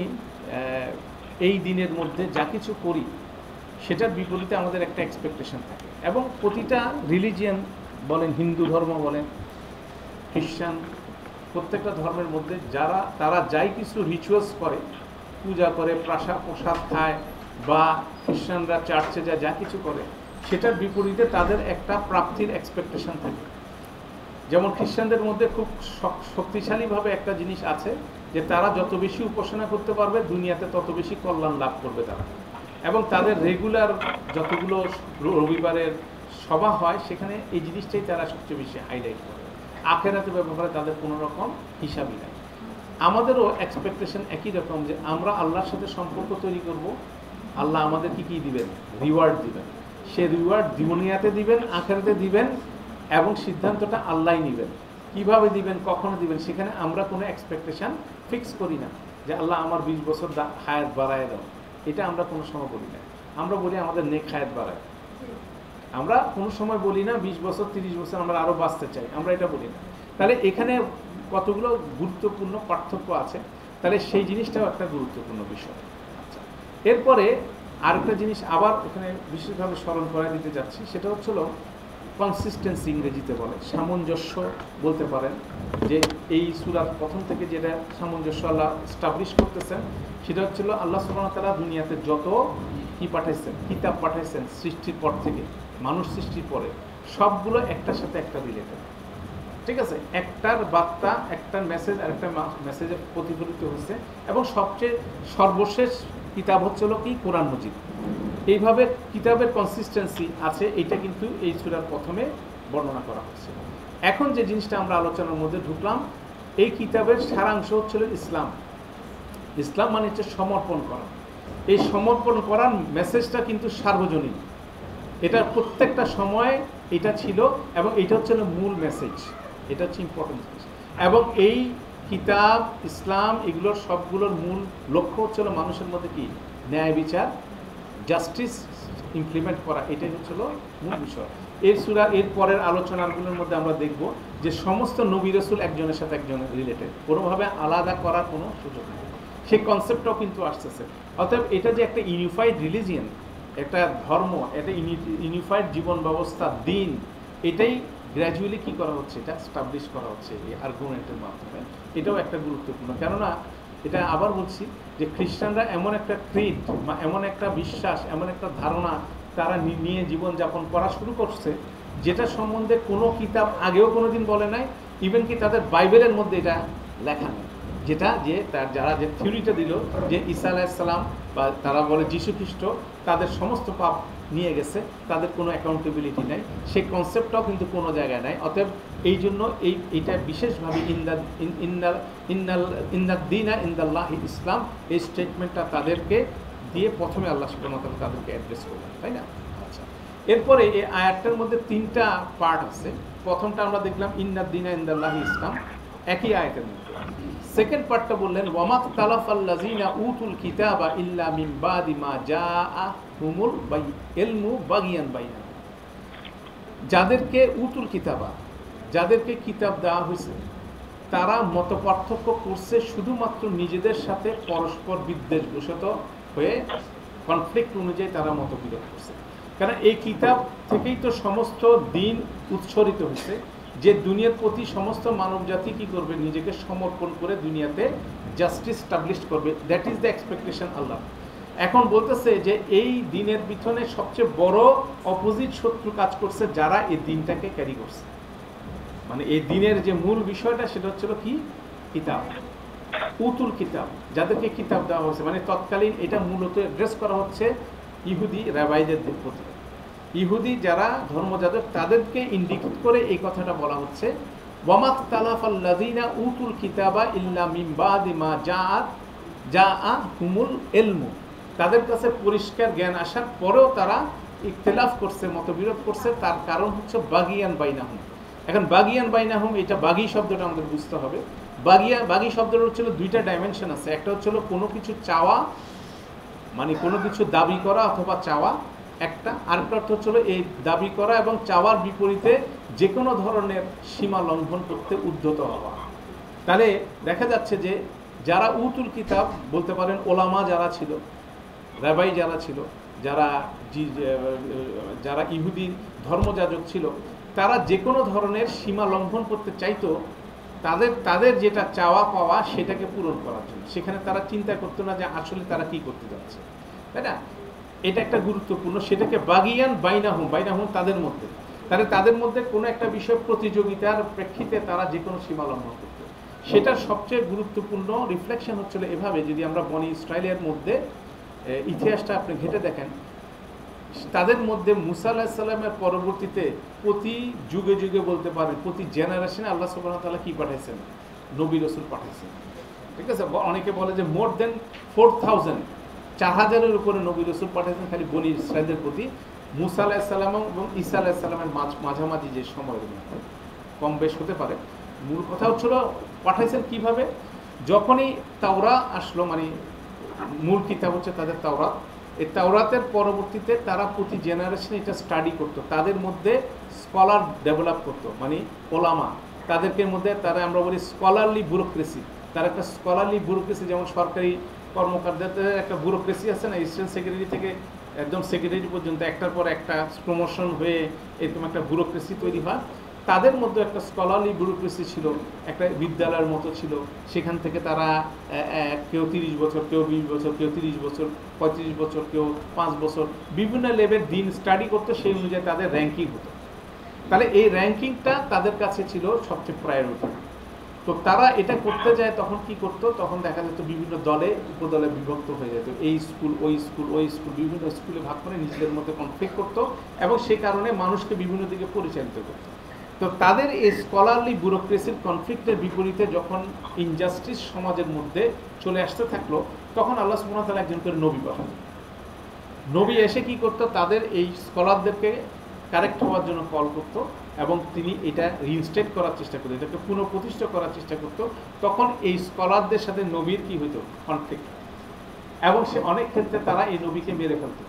এই দিনের মধ্যে যা কিছু করি সেটার বিপরীতে আমাদের একটা এক্সপেকটেশন থাকে। এবং প্রতিটা রিলিজিয়ান বলেন, হিন্দু ধর্ম বলেন, খ্রিস্টান, প্রত্যেকটা ধর্মের মধ্যে যারা তারা যাই কিছু রিচুয়ালস করে, পূজা করে, প্রাসাদ প্রসাদ খায়, বা খ্রিস্টানরা চার্চে যা যা কিছু করে, সেটার বিপরীতে তাদের একটা প্রাপ্তির এক্সপেকটেশন থাকে। যেমন খ্রিস্টানদের মধ্যে খুব শক্তিশালীভাবে একটা জিনিস আছে যে তারা যত বেশি উপাসনা করতে পারবে দুনিয়াতে তত বেশি কল্যাণ লাভ করবে তারা। এবং তাদের রেগুলার যতগুলো রবিবারের সভা হয় সেখানে এই জিনিসটাই তারা সবচেয়ে বেশি হাইলাইট করে। আখেরাতে ব্যাপারে তাদের কোনো রকম হিসাবই নাই। আমাদেরও এক্সপেকটেশন একই রকম, যে আমরা আল্লাহর সাথে সম্পর্ক তৈরি করব, আল্লাহ আমাদের কি কি দিবেন, রিওয়ার্ড দিবেন। সে রিওয়ার্ড দুনিয়াতে দিবেন, আখেরাতে দিবেন, এবং সিদ্ধান্তটা আল্লাহই নেবেন। কিভাবে দিবেন, কখনো দিবেন, সেখানে আমরা কোনো এক্সপেকটেশন ফিক্স করি না যে আল্লাহ আমার বিশ বছর হায়াত বাড়ায় দাও। এটা আমরা কোনো সময় বলি না। আমরা বলি আমাদের নেক হায়াত বাড়ায়। আমরা কোনো সময় বলি না বিশ বছর তিরিশ বছর আমরা আরও বাঁচতে চাই, আমরা এটা বলি না। তাহলে এখানে কতগুলো গুরুত্বপূর্ণ পার্থক্য আছে, তাহলে সেই জিনিসটাও একটা গুরুত্বপূর্ণ বিষয়। আচ্ছা, এরপরে আরেকটা জিনিস আবার এখানে বিশেষভাবে স্মরণ করা দিতে যাচ্ছি, সেটা হচ্ছিল কনসিস্টেন্সি, ইংরেজিতে বলে সামঞ্জস্য বলতে পারেন। যে এই সূরার প্রথম থেকে যেটা সামঞ্জস্য আল্লাহ এস্টাবলিশ করতেছেন সেটা হচ্ছিল আল্লাহ সুবহানাহু ওয়া তাআলা দুনিয়াতে যত কি পাঠাইছেন, কিতাব পাঠাইছেন সৃষ্টির পর থেকে, মানুষ সৃষ্টির পরে, সবগুলো একটার সাথে একটা রিলেটেড। ঠিক আছে, একটার বার্তা, একটার মেসেজ আর একটা মেসেজে প্রতিফলিত হচ্ছে। এবং সবচেয়ে সর্বশেষ কিতাব হচ্ছিল কি, কোরআন মজিদ। এইভাবে কিতাবের কনসিস্টেন্সি আছে, এইটা কিন্তু এই সূরার প্রথমে বর্ণনা করা হচ্ছে। এখন যে জিনিসটা আমরা আলোচনার মধ্যে ঢুকলাম, এই কিতাবের সারাংশ হচ্ছিল ইসলাম। ইসলাম মানে হচ্ছে সমর্পণ করা। এই সমর্পণ করার মেসেজটা কিন্তু সার্বজনীন, এটা প্রত্যেকটা সময় এটা ছিল, এবং এটা হচ্ছে মূল মেসেজ, এটা হচ্ছে ইম্পর্টেন্ট জিনিস। এবং এই কিতাব ইসলাম এগুলোর সবগুলোর মূল লক্ষ্য হচ্ছিল মানুষের মধ্যে কি, ন্যায় বিচার, জাস্টিস ইমপ্লিমেন্ট করা, এটাই হচ্ছিল মূল বিষয়। এর সূরা এর পরের আলোচনাগুলোর মধ্যে আমরা দেখব যে সমস্ত নবী রাসূল একজনের সাথে একজনের রিলেটেড, কোনোভাবে আলাদা করার কোনো সুযোগ নেই। সেই কনসেপ্টটাও কিন্তু আসতেছে। অতএব এটা যে একটা ইউনিফাইড রিলিজিয়ান, একটা ধর্ম, একটা ইউনিফাইড জীবন ব্যবস্থা, দিন, এটাই গ্র্যাজুয়ালি কী করা হচ্ছে, এটা স্টাবলিশ করা হচ্ছে এই আর্গুমেন্টের মাধ্যমে। এটাও একটা গুরুত্বপূর্ণ, কেননা এটা আবার বলছি যে খ্রিস্টানরা এমন একটা ক্রিড বা এমন একটা বিশ্বাস, এমন একটা ধারণা তারা নিয়ে জীবনযাপন করা শুরু করছে, যেটা সম্বন্ধে কোনো কিতাব আগেও কোনো দিন বলে নাই, ইভেন কি তাদের বাইবেলের মধ্যে এটা লেখা নেই। যেটা যে তার যারা যে থিওরিটা দিল যে ঈসা আলাইহিস সালাম বা তারা বলে যীশু খ্রিস্ট তাদের সমস্ত পাপ নিয়ে গেছে, তাদের কোনো অ্যাকাউন্টেবিলিটি নেই, সেই কনসেপ্টটাও কিন্তু কোনো জায়গায় নাই। অতএব এই জন্য এই এইটা বিশেষভাবে ইন্দা ইন্দাল ইন্দাল ইন্দাদ্দিনা ইন্দাল্লাহি ইসলাম, এই স্টেটমেন্টটা তাদেরকে দিয়ে প্রথমে আল্লাহ সুবহানাহু ওয়া তাআলা তাদেরকে অ্যাড্রেস করলেন, তাই না? আচ্ছা, এরপরে এই আয়াতটার মধ্যে তিনটা পার্ট আছে। প্রথমটা আমরা দেখলাম ইন্নাদ দীনা ইনদাল্লাহি ইসলাম, একই আয়াতের মধ্যে। সেকেন্ড পার্টটা বললেন ওয়ামাক তালাফাল্লাযিনা উতুল কিতাবা ইল্লা মিন বাদি মা জাআহুমুল ইলমু বাগিয়ান বাইনাহুম, যাদেরকে উতুল কিতাবা, যাদেরকে কিতাব দেওয়া হয়েছে, তারা মত পার্থক্য করছে শুধুমাত্র নিজেদের সাথে পরস্পর বিদ্বেষবশত হয়ে কনফ্লিক্ট অনুযায়ী তারা মতবিরোধ করছে। কারণ এই কিতাব থেকেই তো সমস্ত দিন উৎসরিত হয়েছে, যে দুনিয়ার প্রতি সমস্ত মানব জাতি কী করবে, নিজেকে সমর্পণ করে দুনিয়াতে জাস্টিস স্টাবলিশ করবে। That is the expectation Allah. এখন বলতেছে যে এই দিনের পিছনে সবচেয়ে বড় অপোজিট শত্রু কাজ করছে যারা এই দিনটাকে ক্যারি করছে। মানে এই দিনের যে মূল বিষয়টা সেটা হচ্ছিল কি, কিতাব, উতুল কিতাব, যাদেরকে কিতাব দেওয়া হয়েছে। মানে তৎকালীন এটা মূলত অ্যাড্রেস করা হচ্ছে ইহুদি রাবাইদের প্রতি। ইহুদি যারা ধর্মযাজক তাদেরকে ইন্ডিকেট করে এই কথাটা বলা হচ্ছে ওয়ামাক তালাফাল্লাযিনা উতুল কিতাবা ইল্লা মিন বাদি মা জাআত জাআহুমুল ইলমু, তাদের কাছে পরিষ্কার জ্ঞান আসার পরেও তারা ইখতিলাফ করছে, মতবিরোধ করছে। তার কারণ হচ্ছে বাগিয়ান বাইনাহুম। এখন বাগিয়ান বাইনাহুম, এটা বাগি শব্দটা আমাদের বুঝতে হবে। বাগিয়া বাগি শব্দটা হচ্ছিল দুইটা ডাইমেনশন আছে। একটা হচ্ছিল কোনো কিছু চাওয়া, মানে কোনো কিছু দাবি করা অথবা চাওয়া একটা, আরেকটা অর্থ হচ্ছিল এই দাবি করা এবং চাওয়ার বিপরীতে যে কোনো ধরনের সীমা লঙ্ঘন করতে উদ্যত হওয়া। তাহলে দেখা যাচ্ছে যে যারা উতুল কিতাব বলতে পারেন ওলামা যারা ছিল, রাবাই যারা ছিল, যারা যারা ইহুদি ধর্মযাজক ছিল, তারা যে কোনো ধরনের সীমা লঙ্ঘন করতে চাইতো তাদের তাদের যেটা চাওয়া পাওয়া সেটাকে পূরণ করার জন্য। সেখানে তারা চিন্তা করতো না যে আসলে তারা কি করতে যাচ্ছে, তাই না? এটা একটা গুরুত্বপূর্ণ। সেটাকে বাগিয়ান বাইনাহুম, বাইনাহুম তাদের মধ্যে, তাহলে তাদের মধ্যে কোনো একটা বিষয় প্রতিযোগিতার প্রেক্ষিতে তারা যে কোনো সীমা লঙ্ঘন করত। সেটার সবচেয়ে গুরুত্বপূর্ণ রিফ্লেকশন হচ্ছিল এভাবে, যদি আমরা বনি ইসরায়েলের মধ্যে ইতিহাসটা আপনি ঘেঁটে দেখেন, তাদের মধ্যে মুসা আলাইহিস সালামের পরবর্তীতে প্রতি যুগে যুগে বলতে পারেন প্রতি জেনারেশনে আল্লাহ সুবহানাহু ওয়া তাআলা কি পাঠাইছেন, নবী রাসূল পাঠাইছেন। ঠিক আছে, অনেকে বলে যে মোর দেন ফোর থাউজেন্ড চার হাজারের উপরে নবী রাসূল পাঠাইছেন খালি বনি ইসরায়েলের প্রতি। মুসা আলাইহিস সালাম এবং ঈসা আলাইহিস সালামের মাঝামাঝি যে সময়ের মধ্যে কম বেশ হতে পারে। মূল কথা হচ্ছিল পাঠাইছেন কিভাবে, যখনই তাওরা আসলো, মানে মূল কিতাব হচ্ছে তাদের তাওরাত, এই তাওরাতের পরবর্তীতে তারা প্রতি জেনারেশনে এটা স্টাডি করতো, তাদের মধ্যে স্কলার ডেভেলপ করতো, মানে ওলামা, তাদেরকে মধ্যে তারা আমরা বলি স্কলারলি ব্যুরোক্রেসি। তার একটা স্কলারলি ব্যুরোক্রেসি, যেমন সরকারি কর্মকর্তাদের একটা ব্যুরোক্রেসি আছে না, অ্যাসিস্ট্যান্ট সেক্রেটারি থেকে একদম সেক্রেটারি পর্যন্ত একটার পর একটা প্রমোশন হয়ে এরকম একটা ব্যুরোক্রেসি তৈরি হয়। তাদের মধ্যে একটা স্কলারলি ব্যুরোক্রেসি ছিল, একটা বিদ্যালয়ের মতো ছিল। সেখান থেকে তারা কেউ তিরিশ বছর, কেউ বিশ বছর, কেউ তিরিশ বছর, পঁয়ত্রিশ বছর, কেউ পাঁচ বছর বিভিন্ন লেভেল দিন স্টাডি করতো, সেই অনুযায়ী তাদের র্যাঙ্কিং হতো। তাহলে এই র্যাঙ্কিংটা তাদের কাছে ছিল সবচেয়ে প্রায়োরিটি। তো তারা এটা করতে যায় তখন কি করতো, তখন দেখা যেত বিভিন্ন দলে উপদলে বিভক্ত হয়ে যেত, এই স্কুল ওই স্কুল ওই স্কুল বিভিন্ন স্কুলে ভাগ করে নিজেদের মধ্যে কনফ্লিক্ট করতো এবং সে কারণে মানুষকে বিভিন্ন দিকে পরিচালিত করতো। তো তাদের এই স্কলারলি ব্যুরোক্রেসির কনফ্লিক্টের বিপরীতে যখন ইনজাস্টিস সমাজের মধ্যে চলে আসতে থাকলো, তখন আল্লাহ সুবহানাহু ওয়া তাআলা একজন করে নবী পাঠালেন। নবী এসে কি করতো, তাদের এই স্কলারদেরকে কারেক্ট হওয়ার জন্য কল করতো এবং তিনি এটা রিইনস্টেট করার চেষ্টা করতো, এটাকে পুনঃপ্রতিষ্ঠা করার চেষ্টা করতো। তখন এই স্কলারদের সাথে নবীর কি হইতো, কনফ্লিক্ট, এবং সে অনেক ক্ষেত্রে তারা এই নবীকে মেরে ফেলতো।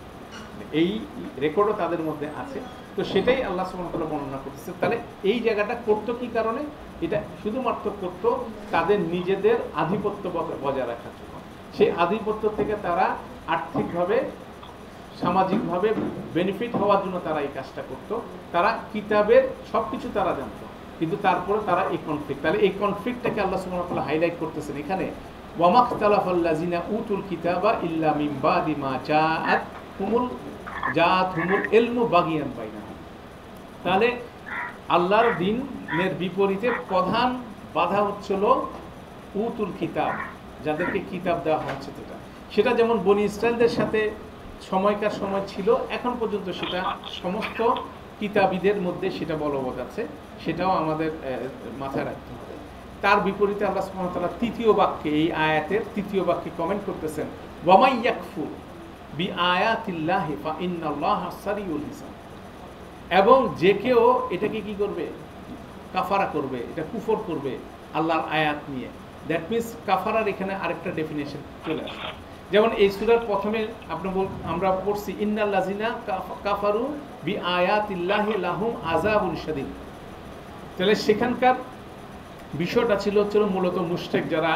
এই রেকর্ডও তাদের মধ্যে আছে। তো সেটাই আল্লাহ সুবহানাহু ওয়া তাআলা বর্ণনা করতেছে। তাহলে এই জায়গাটা করতো কি কারণে, এটা শুধুমাত্র করতো তাদের নিজেদের আধিপত্য বজায় রাখার জন্য। সেই আধিপত্য থেকে তারা আর্থিকভাবে সামাজিকভাবে বেনিফিট হওয়ার জন্য তারা এই কাজটা করতো। তারা কিতাবের সব কিছু তারা জানতো, কিন্তু তারপরে তারা এই কনফ্লিক্ট, তাহলে এই কনফ্লিক্টটাকে আল্লাহ সুবহানাহু ওয়া তাআলা হাইলাইট করতেছেন এখানে, ওয়ামাখতালাফাল্লাযিনা উতুল কিতাবা ইল্লা মিন বাদি মা জাআতহুমুল জাআতহুমুল ইলমু বাগিয়ান বাইনাহুম। তাহলে আল্লাহর দ্বীনের বিপরীতে প্রধান বাধা হচ্ছিল উতুল কিতাব, যাদেরকে কিতাব দেওয়া হচ্ছে, সেটা সেটা যেমন বনি ইসরায়েলদের সাথে সময়কার সময় ছিল, এখন পর্যন্ত সেটা সমস্ত কিতাবীদের মধ্যে সেটা বলবৎ আছে, সেটাও আমাদের মাথায় রাখতে হবে। তার বিপরীতে আল্লাহ সুবহানাহু ওয়া তাআলা তৃতীয় বাক্যে, এই আয়াতের তৃতীয় বাক্যে কমেন্ট করতেছেন ওয়ামাই ইয়াকফুর বিআয়াতিল্লাহি ফাইন্নাল্লাহা সারিউল হিসাব। এবং যে কেউ এটাকে কি করবে, কাফারা করবে, এটা কুফর করবে আল্লাহর আয়াত নিয়ে, দ্যাট মিনস কাফারার এখানে আরেকটা ডেফিনেশন চলে আসে। যেমন এই সূরার প্রথমে আপনি আমরা পড়ছি ইন্নাল্লাযিনা কাফারু বিআয়াতিল্লাহি লাহুম আযাবুন শাদীদ। তাহলে সেখানকার বিষয়টা ছিল হচ্ছে মূলত মুশরিক যারা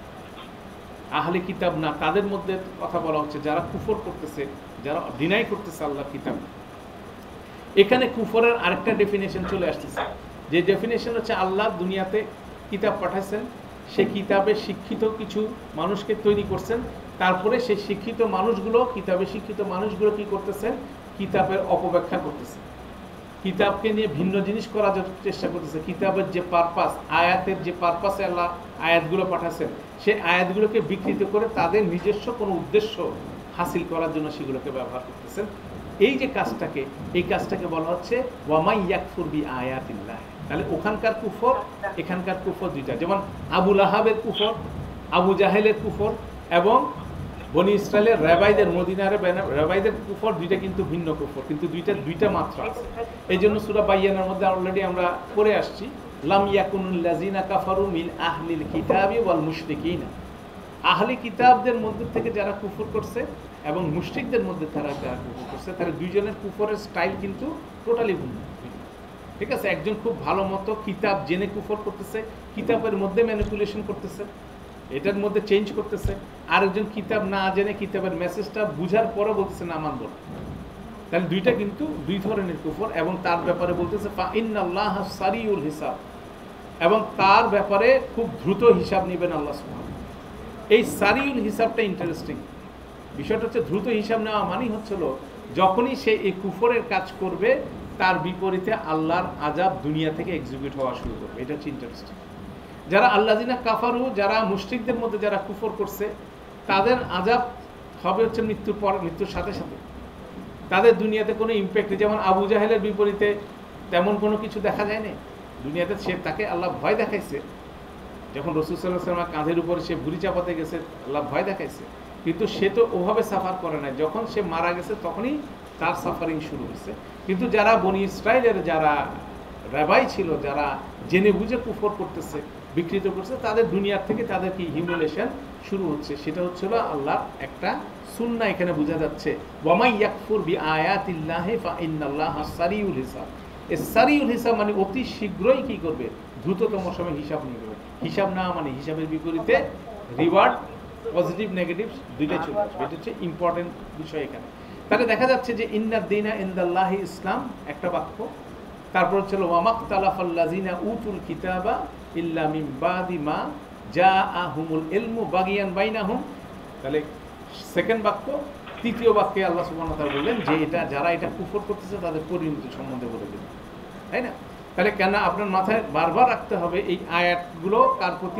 আহলে কিতাব না, তাদের মধ্যে কথা বলা হচ্ছে যারা কুফর করতেছে, যারা ডিনাই করতেছে আল্লাহর কিতাব। এখানে কুফরের আরেকটা ডেফিনেশন চলে আসতেছে, যে ডেফিনেশন হচ্ছে আল্লাহ দুনিয়াতে কিতাব পাঠাচ্ছেন, সেই কিতাবে শিক্ষিত কিছু মানুষকে তৈরি করছেন, তারপরে সেই শিক্ষিত মানুষগুলো কিতাবে শিক্ষিত মানুষগুলো কি করতেছেন, কিতাবের অপব্যাখ্যা করতেছে, কিতাবকে নিয়ে ভিন্ন জিনিস করার চেষ্টা করতেছে। কিতাবের যে পারপাস, আয়াতের যে পারপাসে আল্লাহ আয়াতগুলো পাঠাচ্ছেন, সেই আয়াতগুলোকে বিকৃত করে তাদের নিজস্ব কোনো উদ্দেশ্য হাসিল করার জন্য সেগুলোকে ব্যবহার করতেছেন। এই যে কাজটাকে, এই কাজটাকে বলা হচ্ছে ওয়ামাই ইয়াকফুর বি আয়াতিল্লাহ। তাহলে ওখানকার কুফর এখানকার কুফর দুইটা, যেমন আবু লাহাবের কুফর, আবু জাহেলের কুফর এবং বনি ইসরায়েলের রেবাইদের, মদিনার রেবাইদের কুফর, দুইটা কিন্তু ভিন্ন কুফর, কিন্তু দুইটা দুইটা মাত্রা আছে। এই জন্য সূরা বাইয়ানার মধ্যে অলরেডি আমরা পড়ে আসছি, লাম ইয়াকুনুল লাযিনা কাফারু মিন আহলিল কিতাবি ওয়াল মুশরিকিন। আহলি কিতাবদের মধ্যে থেকে যারা কুফর করছে এবং মুশরিকদের মধ্যে তারা যারা কুফর করছে, তারা দুইজনের কুফরের স্টাইল কিন্তু টোটালি ভিন্ন। ঠিক আছে, একজন খুব ভালো মতো কিতাব জেনে কুফর করতেছে, কিতাবের মধ্যে ম্যানিপুলেশন করতেছে, এটার মধ্যে চেঞ্জ করতেছে। আরেকজন কিতাব না জেনে কিতাবের মেসেজটা বুঝার পরে বলতেছে না মানব না। তাহলে দুইটা কিন্তু দুই ধরনের কুফর, এবং তার ব্যাপারে বলতেছে ফাইন্নাল্লাহা সারিউল হিসাব, এবং তার ব্যাপারে খুব দ্রুত হিসাব নেবেন আল্লাহ সুবহানাহু। এই সারিউল হিসাবটা ইন্টারেস্টিং বিষয়টা হচ্ছে, দ্রুত হিসাব নেওয়া মানেই হচ্ছিল যখনই সে এই কুফরের কাজ করবে তার বিপরীতে আল্লাহর আযাব দুনিয়া থেকে এক্সিকিউট হওয়া শুরু করবে। এটা হচ্ছে ইন্টারেস্টিং। যারা আল্লাযিনা কাফারু, যারা মুশরিকদের মধ্যে যারা কুফর করছে, তাদের আযাব হবে হচ্ছে মৃত্যুর পর, মৃত্যুর সাথে সাথে। তাদের দুনিয়াতে কোনো ইম্প্যাক্ট নেই। যেমন আবু জাহেলের বিপরীতে তেমন কোনো কিছু দেখা যায় না দুনিয়াতে। সে তাকে আল্লাহ ভয় দেখাইছে, যখন রাসূল সাল্লাল্লাহু আলাইহি ওয়াসাল্লাম কাঁধের উপরে সে ভুঁড়ি চাপাতে গেছে, আল্লাহ ভয় দেখাইছে, কিন্তু সে তো ওভাবে সাফার করে না। যখন সে মারা গেছে তখনই তার সাফারিং শুরু হয়েছে। কিন্তু যারা বনি ইসরায়েলের যারা রাবাই ছিল, যারা জেনে বুঝে কুফর করতেছে, বিকৃত করছে, তাদের দুনিয়ার থেকে তাদের কি হিউমিলেশন শুরু হচ্ছে। সেটা হচ্ছিল আল্লাহর একটা সুন্নাহ। এখানে বোঝা যাচ্ছে ওয়ামাই ইয়াকফুর বিআয়াতিল্লাহি ফাইন্নাল্লাহা সারিউল হিসাব। এই সারিউল হিসাব মানে অতি শীঘ্রই কি করবে, দ্রুততম সময় হিসাব নিয়ে নেবে। হিসাব না মানে হিসাবের বিপরীতে রিওয়ার্ড, পজিটিভ নেগেটিভ দুইটাই চলে আসবে। এটা হচ্ছে ইম্পর্টেন্ট বিষয় এখানে। তাহলে দেখা যাচ্ছে যে ইন্নাদ দীনা ইনদাল্লাহি ইসলাম একটা বাক্য, তারপর হচ্ছে ওয়ামাক্তালাফাল্লাযিনা উতুল কিতাবা ইল্লা মিন বাদি মা জাআহুমুল ইলমু বাগিয়ান বাইনাহুম। তাহলে সেকেন্ড বাক্য। তৃতীয় বাক্যে আল্লাহ সুবহানাহু ওয়া তাআলা বললেন যে এটা যারা এটা কুফর করতেছে তাদের পরিণতি সম্বন্ধে বলে দিলেন, তাই না? তাহলে কেন আপনার মাথায় বারবার রাখতে হবে এই আয়াতগুলো কার প্রতি?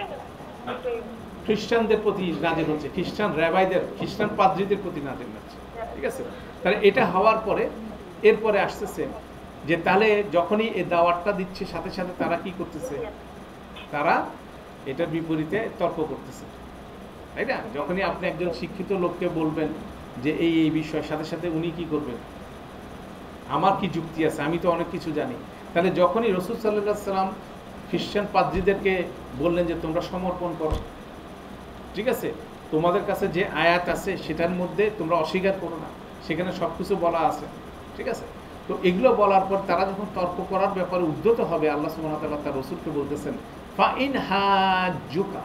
খ্রিস্টানদের প্রতি নাজিল হচ্ছে, খ্রিস্টান রাবাইদের, খ্রিস্টান পাদ্রীদের প্রতি নাজিল হচ্ছে। ঠিক আছে, তাহলে এটা হওয়ার পরে এরপরে আসতেছে যে তাহলে যখনই এই দাওয়াতটা দিচ্ছে সাথে সাথে তারা কি করতেছে, তারা এটার বিপরীতে তর্ক করতেছে, তাই না? যখনই আপনি একজন শিক্ষিত লোককে বলবেন যে এই এই বিষয়, সাথে সাথে উনি কি করবেন, আমার কি যুক্তি আছে, আমি তো অনেক কিছু জানি। তাহলে যখনই রাসূল সাল্লাল্লাহু আলাইহি ওয়াসাল্লাম খ্রিস্টান পাদ্রীদেরকে বললেন যে তোমরা সমর্পণ করো, ঠিক আছে, তোমাদের কাছে যে আয়াত আছে সেটার মধ্যে তোমরা অস্বীকার করো না, সেখানে সব কিছু বলা আছে, ঠিক আছে। তো এগুলো বলার পর তারা যখন তর্ক করার ব্যাপারে উদ্যত হবে, আল্লাহ সুবহানাহু ওয়া তাআলা তার রাসূলকে বলতেছেন ফাইন হাজ্জুকা,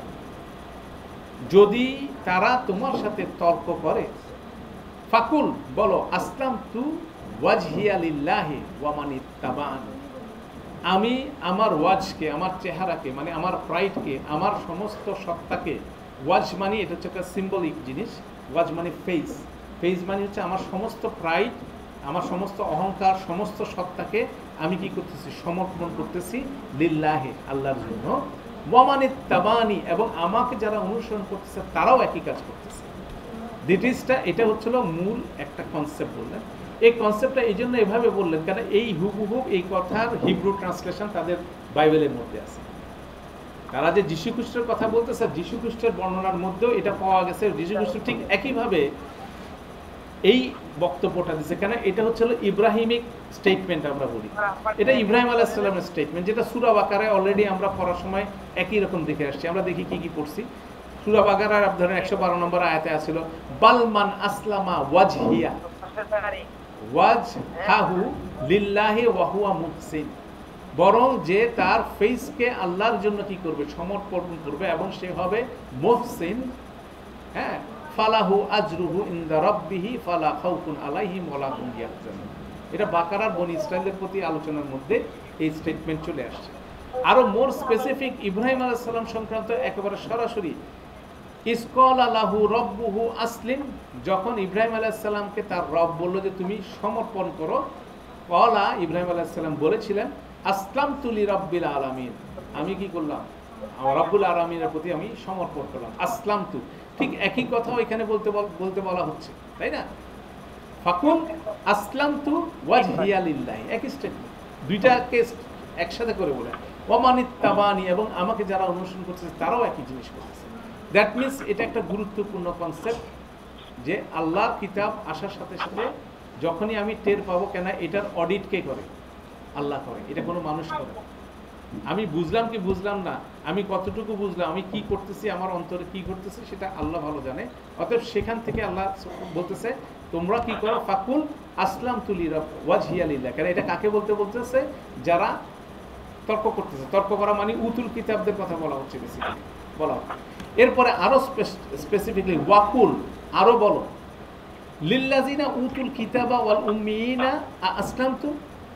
যদি তারা তোমার সাথে তর্ক করে, ফাকুল বলো আসলামতু ওয়াজহিয়া লিল্লাহি ওয়া মান ইত্তাবা'আনি, আমি আমার ওয়াজকে, আমার চেহারাকে, মানে আমার প্রাইডকে, আমার সমস্ত সত্তাকে, ওয়াজ মানে এটা হচ্ছে একটা সিম্বলিক জিনিস, ওয়াজ মানে ফেস, ফেস মানে হচ্ছে আমার সমস্ত প্রাইড, আমার সমস্ত অহংকার, সমস্ত সত্তাকে আমি কি করতেছি, সমর্পণ করতেছি লিল্লাহি, আল্লাহর জন্য, ওয়া মান ইত্তাবা'আনি, এবং আমাকে যারা অনুসরণ করতেছে তারাও একই কাজ করতেছে। ডিটেইলসটা এটা হচ্ছিল মূল একটা কনসেপ্ট বললেন। এই কনসেপ্টটা এই জন্য এভাবে বললেন কারণ এই হুবহু এই কথার হিব্রু ট্রান্সলেশন তাদের বাইবেলের মধ্যে আছে। তারা যে যীশু খ্রিস্টের কথা বলতেছে, যীশু খ্রিস্টের বর্ণনার মধ্যেও এটা পাওয়া গেছে। যীশু খ্রিস্ট ঠিক একইভাবে এই বক্তব্যটা দিচ্ছে। কেন এটা হচ্ছে ইব্রাহিমিক স্টেটমেন্ট আমরা বলি, এটা ইব্রাহিম আলাইহিস সালামের স্টেটমেন্ট, যেটা সূরা বাকারায় অলরেডি আমরা পড়ার সময় একই রকম দেখে আসছি। আমরা দেখি কি কি পড়ছি। সূরা বাকারার ধরেন একশো বারো নম্বর আয়াতে আছিল বালমান আসলামা ওয়াজহিয়া ওয়াজহাহু লিল্লাহি ওয়া হুয়া মুহসিন, বরং যে তার ফেসকে আল্লাহর জন্য কি করবে, সমর্পণ করবে এবং সে হবে মুহসিন। হ্যাঁ, ফালাহু আজরুহু ইনদা রাব্বিহি ফালা খাউফুন আলাইহিম ওয়া লা হুম ইয়াহজানুন। এটা বাকারার বনি ইসরাইলের প্রতি আলোচনার মধ্যে এই স্টেটমেন্ট চলে আসছে। আরো মোর স্পেসিফিক ইব্রাহিম আলাইহিস সালাম সংক্রান্ত একেবারে সরাসরি ইসকালা লাহু রাব্বুহু আসলিম, যখন ইব্রাহিম আলাইহিস সালামকে তার রব বলল যে তুমি সমর্পণ করো, ক্বালা ইব্রাহিম আলাইহিস সালাম বলেছিলেন আসলামতু লিরাব্বিল আলামিন, আমি কি করলাম, রব্বুল আলামিনের প্রতি আমি সমর্পণ করলাম, আসলামতু। ঠিক একই কথা এখানে বলতে বলতে বলা হচ্ছে, তাই না? ফাকুল আসলামতু ওয়াজহিয়া লিল্লাহি, একই স্টেটমেন্ট, দুইটা কেস একসাথে করে বলে ওয়ামানিত্তাবানি, এবং আমাকে যারা অনুসরণ করছে তারাও একই জিনিস করতেছে। দ্যাট মিনস এটা একটা গুরুত্বপূর্ণ কনসেপ্ট যে আল্লাহর কিতাব আসার সাথে সাথে যখনই আমি টের পাবো, কেন এটার অডিট কে করে, আল্লাহ করে, এটা কোনো মানুষ করে। আমি বুঝলাম কি বুঝলাম না, আমি কতটুকু বুঝলাম, আমি কি করতেছি, আমার অন্তরে কি করতেছি, সেটা আল্লাহ ভালো জানে। অতএব সেখান থেকে আল্লাহ বলতেছে তোমরা কি করো, ফাকুল আসলামতু ওয়াজহিয়া লিল্লাহ। কারণ এটা কাকে বলতে বলতেছে, যারা তর্ক করতেছে। তর্ক করা মানে উতুল কিতাবদের কথা বলা হচ্ছে বেসিক্যালি, বলা হচ্ছে। এরপরে আরো স্পেসিফিকলি ওয়াকুল, আরো বলো, লিল্লাযিনা উতুল কিতাবা ওয়াল উম্মিয়িনা আসলামতু,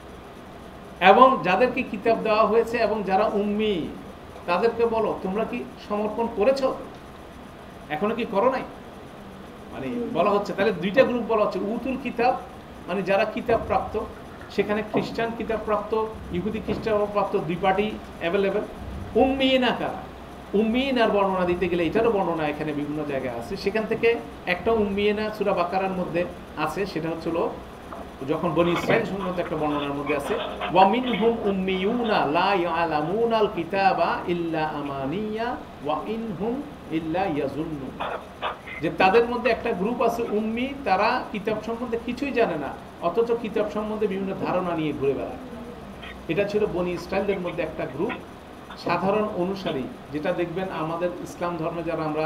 এবং যাদেরকে কিতাব দেওয়া হয়েছে এবং যারা উম্মি তাদেরকে বলো তোমরা কি সমর্পণ করেছো, এখনো কি করো নাই, মানে বলা হচ্ছে। তাহলে দুইটা গ্রুপ বলা হচ্ছে, উতুল কিতাব মানে যারা কিতাব প্রাপ্ত, সেখানে খ্রিস্টান কিতাব প্রাপ্ত, ইহুদি খ্রিস্টান প্রাপ্ত, দুই পার্টি অ্যাভেলেবেল। উম্মিয়িনা কারা, উম্মিয়িনার বর্ণনা দিতে গেলে এটারও বর্ণনা এখানে বিভিন্ন জায়গায় আছে। সেখান থেকে একটা উম্মিয়িনা সূরা বাকারার মধ্যে আছে, সেটা হচ্ছে যখন বনি ইসরাইল সম্বন্ধে একটা বর্ণনার মধ্যে আছে ওয়া মিনহুম উম্মিয়ুনা লা ইয়ালামুনাল কিতাবা ইল্লা আমানিয়া ওয়া ইনহুম ইল্লা ইয়াজুন্নুন, যে তাদের মধ্যে একটা গ্রুপ আছে উম্মি, তারা কিতাব সম্বন্ধে কিছুই জানে না, অথচ কিতাব সম্বন্ধে বিভিন্ন ধারণা নিয়ে ঘুরে বেড়ায়। এটা ছিল বনি ইসরাইলদের মধ্যে একটা গ্রুপ, সাধারণ অনুসারী, যেটা দেখবেন আমাদের ইসলাম ধর্মে যারা আমরা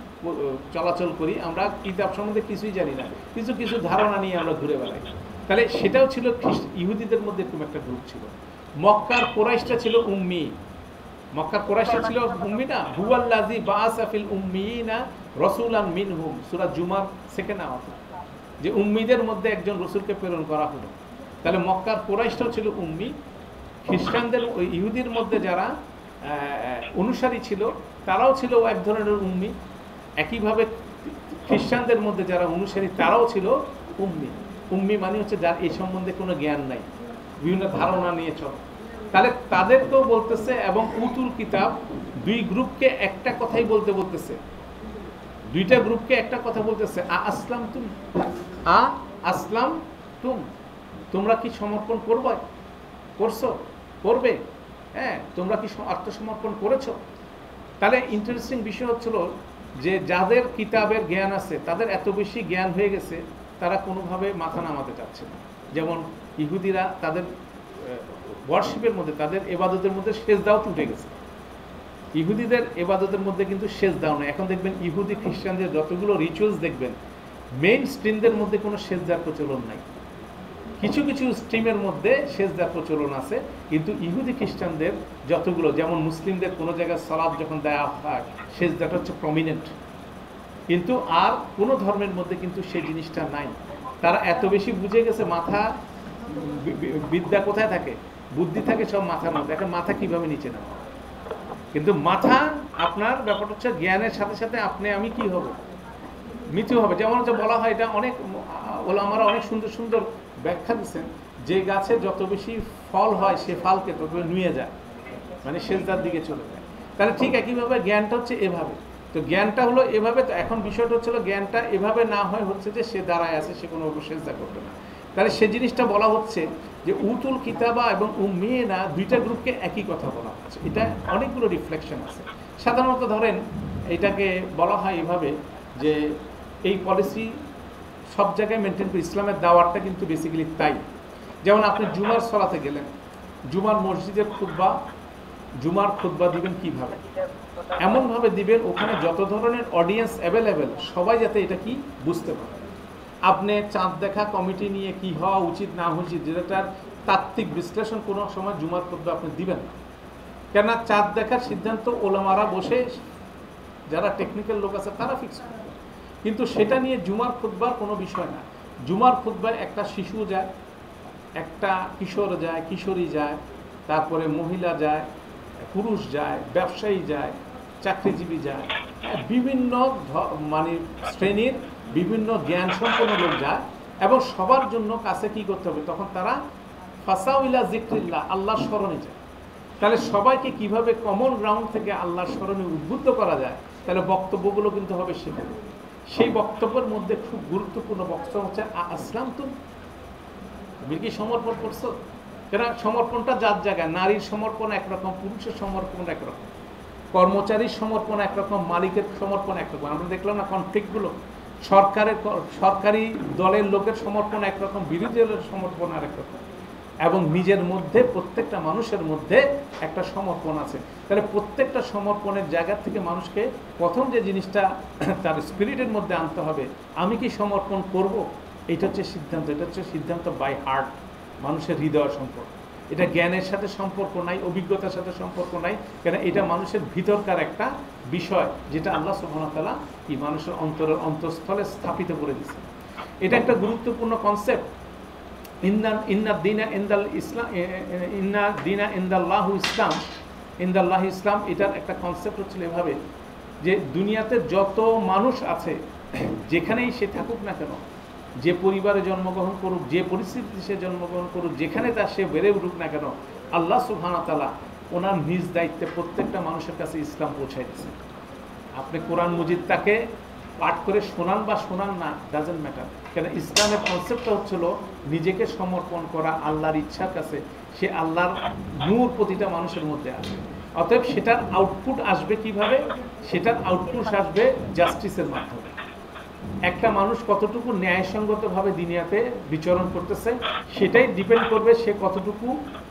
চলাচল করি, আমরা কিতাব সম্বন্ধে কিছুই জানি না, কিছু কিছু ধারণা নিয়ে আমরা ঘুরে বেড়াই। তাহলে সেটাও ছিল ইহুদিদের মধ্যে এরকম একটা গ্রুপ ছিল। মক্কার কুরাইশটা ছিল উম্মি, মক্কার কুরাইশটা ছিল উম্মি না, হুয়াল্লাযী বাআসা ফিল উম্মিয়িনা রাসূলান মিনহুম, সূরা জুমার সেকেন্ড আয়াত, যে উম্মিদের মধ্যে একজন রাসূলকে প্রেরণ করা হলো। তাহলে মক্কার কুরাইশটাও ছিল উম্মি, খ্রিস্টানদের ওই ইহুদির মধ্যে যারা অনুসারী ছিল তারাও ছিল এক ধরনের উম্মি, একইভাবে খ্রিস্টানদের মধ্যে যারা অনুসারী তারাও ছিল উম্মি। উম্মি মানে হচ্ছে যার এই সম্বন্ধে কোনো জ্ঞান নাই, বিভিন্ন ধারণা নিয়ে চলে। তাহলে তাদেরকেও বলতেছে, এবং উতুল কিতাব দুই গ্রুপকে একটা কথাই বলতে বলতেছে, দুইটা গ্রুপকে একটা কথা বলতেছে, আ আসলাম তুম, আ আসলাম তুম, তোমরা কি সমর্পণ করবে, করছো, করবে, হ্যাঁ, তোমরা কি আত্মসমর্পণ করেছো। তাহলে ইন্টারেস্টিং বিষয় হচ্ছিল যে যাদের কিতাবের জ্ঞান আছে তাদের এত বেশি জ্ঞান হয়ে গেছে, তারা কোনোভাবে মাথা নামাতে চাচ্ছে না। যেমন ইহুদিরা তাদের ওয়ার্শিপের মধ্যে, তাদের এবাদতের মধ্যে সেজদাও উঠে গেছে। ইহুদিদের এবাদতের মধ্যে কিন্তু সেজদাও নেই। এখন দেখবেন ইহুদি খ্রিস্টানদের যতগুলো রিচুয়ালস দেখবেন, মেইন স্ট্রিমদের মধ্যে কোনো সেজদার প্রচলন নাই। কিছু কিছু স্ট্রিমের মধ্যে সেজদার প্রচলন আছে, কিন্তু ইহুদি খ্রিস্টানদের যতগুলো, যেমন মুসলিমদের কোনো জায়গায় সালাত যখন দেওয়া হয় সেজদাটা হচ্ছে প্রমিনেন্ট, কিন্তু আর কোনো ধর্মের মধ্যে কিন্তু সেই জিনিসটা নাই। তারা এত বেশি বুঝে গেছে, মাথা বিদ্যা কোথায় থাকে, বুদ্ধি থাকে সব মাথার মধ্যে। এখন মাথা কিভাবে নিচে নামে, কিন্তু মাথা আপনার ব্যাপারটা হচ্ছে জ্ঞানের সাথে সাথে আপনি আমি কি হব, মৃত্যু হবে। যেমন হচ্ছে বলা হয়, এটা অনেক ওলামারা অনেক সুন্দর সুন্দর ব্যাখ্যা দিচ্ছেন, যে গাছে যত বেশি ফল হয় সে ফলকে তত নুয়ে যায়, মানে সেজদার দিকে চলে যায়। তাহলে ঠিক একইভাবে জ্ঞানটা হচ্ছে এভাবে। তো জ্ঞানটা হলো এভাবে, তো এখন বিষয়টা হচ্ছিল জ্ঞানটা এভাবে না হয় হচ্ছে যে সে দাঁড়ায় আছে, সে কোনো সেজদা করবে না। তাহলে সে জিনিসটা বলা হচ্ছে যে উতুল কিতাবা এবং উম্মিয়িনা দুইটা গ্রুপকে একই কথা বলা হচ্ছে। এটা অনেকগুলো রিফ্লেকশন আছে। সাধারণত ধরেন এটাকে বলা হয় এভাবে যে এই পলিসি সব জায়গায় মেনটেন করে। ইসলামের দাওয়াতটা কিন্তু বেসিক্যালি তাই। যেমন আপনি জুমার সলাতে গেলেন, জুমার মসজিদের খুতবা, জুমার খুতবা দিবেন কিভাবে? এমনভাবে দিবেন ওখানে যত ধরনের অডিয়েন্স অ্যাভেলেবেল সবাই যাতে এটা কি বুঝতে পারে। আপনি চাঁদ দেখা কমিটি নিয়ে কি হওয়া উচিত না উচিত যেটার তাত্ত্বিক বিশ্লেষণ কোনো সময় জুমার খুতবা আপনি দিবেন না। কেননা চাঁদ দেখার সিদ্ধান্ত ওলামারা বসে, যারা টেকনিক্যাল লোক আছে তারা ফিক্স করে, কিন্তু সেটা নিয়ে জুমার খুতবার কোনো বিষয় না। জুমার খুতবায় একটা শিশু যায়, একটা কিশোর যায়, কিশোরী যায়, তারপরে মহিলা যায়, পুরুষ যায়, ব্যবসায়ী যায়, চাকরিজীবী যায়, বিভিন্ন মানে শ্রেণীর বিভিন্ন জ্ঞান সম্পন্ন লোক যায়, এবং সবার জন্য কাছে কি করতে হবে তখন তারা ফাসাউইলা জিক্রিল্লাহ, আল্লাহর স্মরণে যায়। তাহলে সবাইকে কিভাবে কমন গ্রাউন্ড থেকে আল্লাহর স্মরণে উদ্বুদ্ধ করা যায়, তাহলে বক্তব্যগুলো কিন্তু হবে সেখানে। সেই বক্তব্যের মধ্যে খুব গুরুত্বপূর্ণ বক্তব্য হচ্ছে আসলাম তুমি তুমি কি সমর্পণ করছো? কেন সমর্পণটা যার জায়গায়, নারীর সমর্পণ একরকম, পুরুষের সমর্পণ একরকম, কর্মচারীর সমর্পণ একরকম, মালিকের সমর্পণ একরকম। আমরা দেখলাম না কনফ্লিক্টগুলো, সরকারের সরকারি দলের লোকের সমর্পণ একরকম, বিরোধী দলের সমর্পণ আরেক রকম, এবং নিজের মধ্যে প্রত্যেকটা মানুষের মধ্যে একটা সমর্পণ আছে। তাহলে প্রত্যেকটা সমর্পণের জায়গা থেকে মানুষকে প্রথম যে জিনিসটা তার স্পিরিটের মধ্যে আনতে হবে, আমি কি সমর্পণ করব, এটা হচ্ছে সিদ্ধান্ত। এটা হচ্ছে সিদ্ধান্ত বাই হার্ট, মানুষের হৃদয় সম্পর্ক। এটা জ্ঞানের সাথে সম্পর্ক নাই, অভিজ্ঞতার সাথে সম্পর্ক নাই, কেন এটা মানুষের ভিতরকার একটা বিষয় যেটা আল্লাহ সুবহানাহু ওয়া তাআলা কি মানুষের অন্তরের অন্তঃস্থলে স্থাপিত করে দিয়েছে। এটা একটা গুরুত্বপূর্ণ কনসেপ্ট। ইন্না ইন্না দিনা ইনদাল ইসলাম, ইন্না দিনা ইনদাল্লাহু ইসলাম, ইনদাল্লাহ ইসলাম, এটার একটা কনসেপ্ট হচ্ছিল এভাবে যে দুনিয়াতে যত মানুষ আছে যেখানেই সে থাকুক না কেন, যে পরিবারে জন্মগ্রহণ করুক, যে পরিস্থিতিতে সে জন্মগ্রহণ করুক, যেখানে তার সে বেড়ে উঠুক না কেন, আল্লাহ সুবহানাহু ওয়া তাআলা ওনার নিজ দায়িত্বে প্রত্যেকটা মানুষের কাছে ইসলাম পৌঁছাই দিয়েছেন। আপনি কোরআন মজিদ তাকে পাঠ করে শোনান বা শোনান না, ডাজেন্ট ম্যাটার। কেন ইসলামের কনসেপ্টটা হচ্ছিল নিজেকে সমর্পণ করা আল্লাহর ইচ্ছার কাছে। সে আল্লাহর নূর প্রতিটা মানুষের মধ্যে আছে। অতএব সেটার আউটপুট আসবে কিভাবে? সেটার আউটপুট আসবে জাস্টিসের মাধ্যমে। একটা মানুষ কতটুকু ন্যায়সঙ্গতভাবে দুনিয়াতে বিচরণ করতেছে সেটাই ডিপেন্ড করবে সে কতটুকু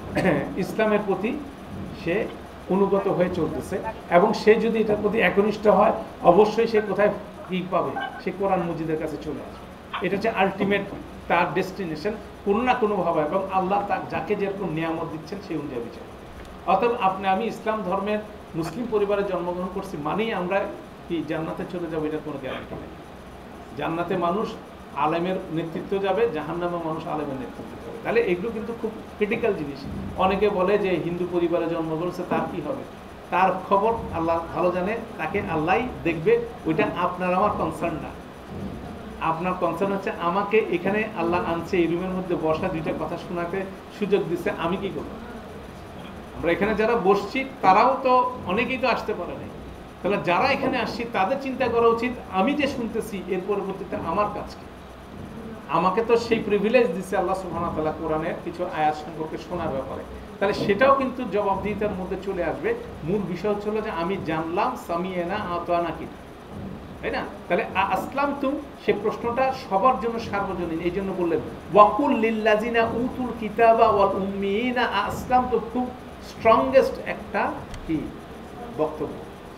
ইসলামের প্রতি সে অনুগত হয়ে চলতেছে, এবং সে যদি এটার প্রতি একনিষ্ঠ হয় অবশ্যই সে কোথায় কি পাবে, সে কোরআন মজিদের কাছে চলে আসবে। এটা হচ্ছে আলটিমেট তার ডেস্টিনেশন কোনো না কোনোভাবে, এবং আল্লাহ তার যাকে যেরকম নিয়ামত দিচ্ছেন সেই অনুযায়ী বিচার। অতএব আপনি আমি ইসলাম ধর্মের মুসলিম পরিবারে জন্মগ্রহণ করছি মানেই আমরা কি জান্নাতে চলে যাবো, এটার কোনো গ্যারান্টি নেই। জান্নাতে মানুষ আলেমের নেতৃত্ব যাবে, জাহান্নামে মানুষ আলেমের নেতৃত্ব যাবে। তাহলে এগুলো কিন্তু খুব ক্রিটিক্যাল জিনিস। অনেকে বলে যে হিন্দু পরিবারে জন্মগ্রহণ করছে তার কি হবে, তার খবর আল্লাহ ভালো জানে, তাকে আল্লাহ দেখবে। ওইটা আপনার আমার কনসার্ন না। আপনার কনসার্ন হচ্ছে আমাকে এখানে আল্লাহ আনছে, এই রুমের মধ্যে বসা, দুইটা কথা শোনাতে সুযোগ দিচ্ছে, আমি কি করব? আমরা এখানে যারা বসছি তারাও তো অনেকেই তো আসতে পারে নাই। তাহলে যারা এখানে আসছি তাদের চিন্তা করা উচিত আমি যে শুনতেছি এর পরবর্তীতে আমার কাজ কি। আমাকে তো সেই প্রিভিলেজ দিচ্ছে আল্লাহ সুবহানাহু ওয়া তাআলা কোরআনের কিছু আয়াত সম্পর্কে শোনার ব্যাপারে। তাহলে সেটাও কিন্তু জবাবদিহিতার মধ্যে চলে আসবে। মূল বিষয় হচ্ছে যে আমি জানলাম সামিয়েনা আতানা কি, তাই না? তাহলে আসলাম তুম, সে প্রশ্নটা সবার জন্য সার্বজনীন। এই জন্য বললেন ওয়াকুল লিল্লাযিনা উতুল কিতাবা ওয়াল উম্মিয়িনা আসলাম তো, খুব স্ট্রংগেস্ট একটা কি বক্তব্য।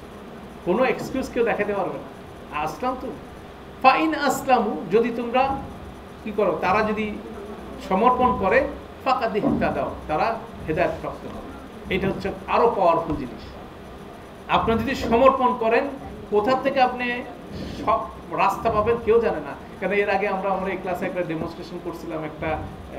কোনো এক্সকিউজ কেউ দেখাতে পারবে না। আসলাম তো ফাইন আসলামু, যদি তোমরা কি করো, তারা যদি সমর্পণ করে, ফাকাদ ইহতাদাও, তারা হেদায়েত প্রাপ্ত হবে। এটা হচ্ছে আরো পাওয়ারফুল জিনিস। আপনি যদি সমর্পণ করেন, কোথা থেকে আপনি সব রাস্তা পাবেন কেউ জানে না। কারণ এর আগে আমরা আমরা এই ক্লাসে একটা ডেমনস্ট্রেশন করছিলাম একটা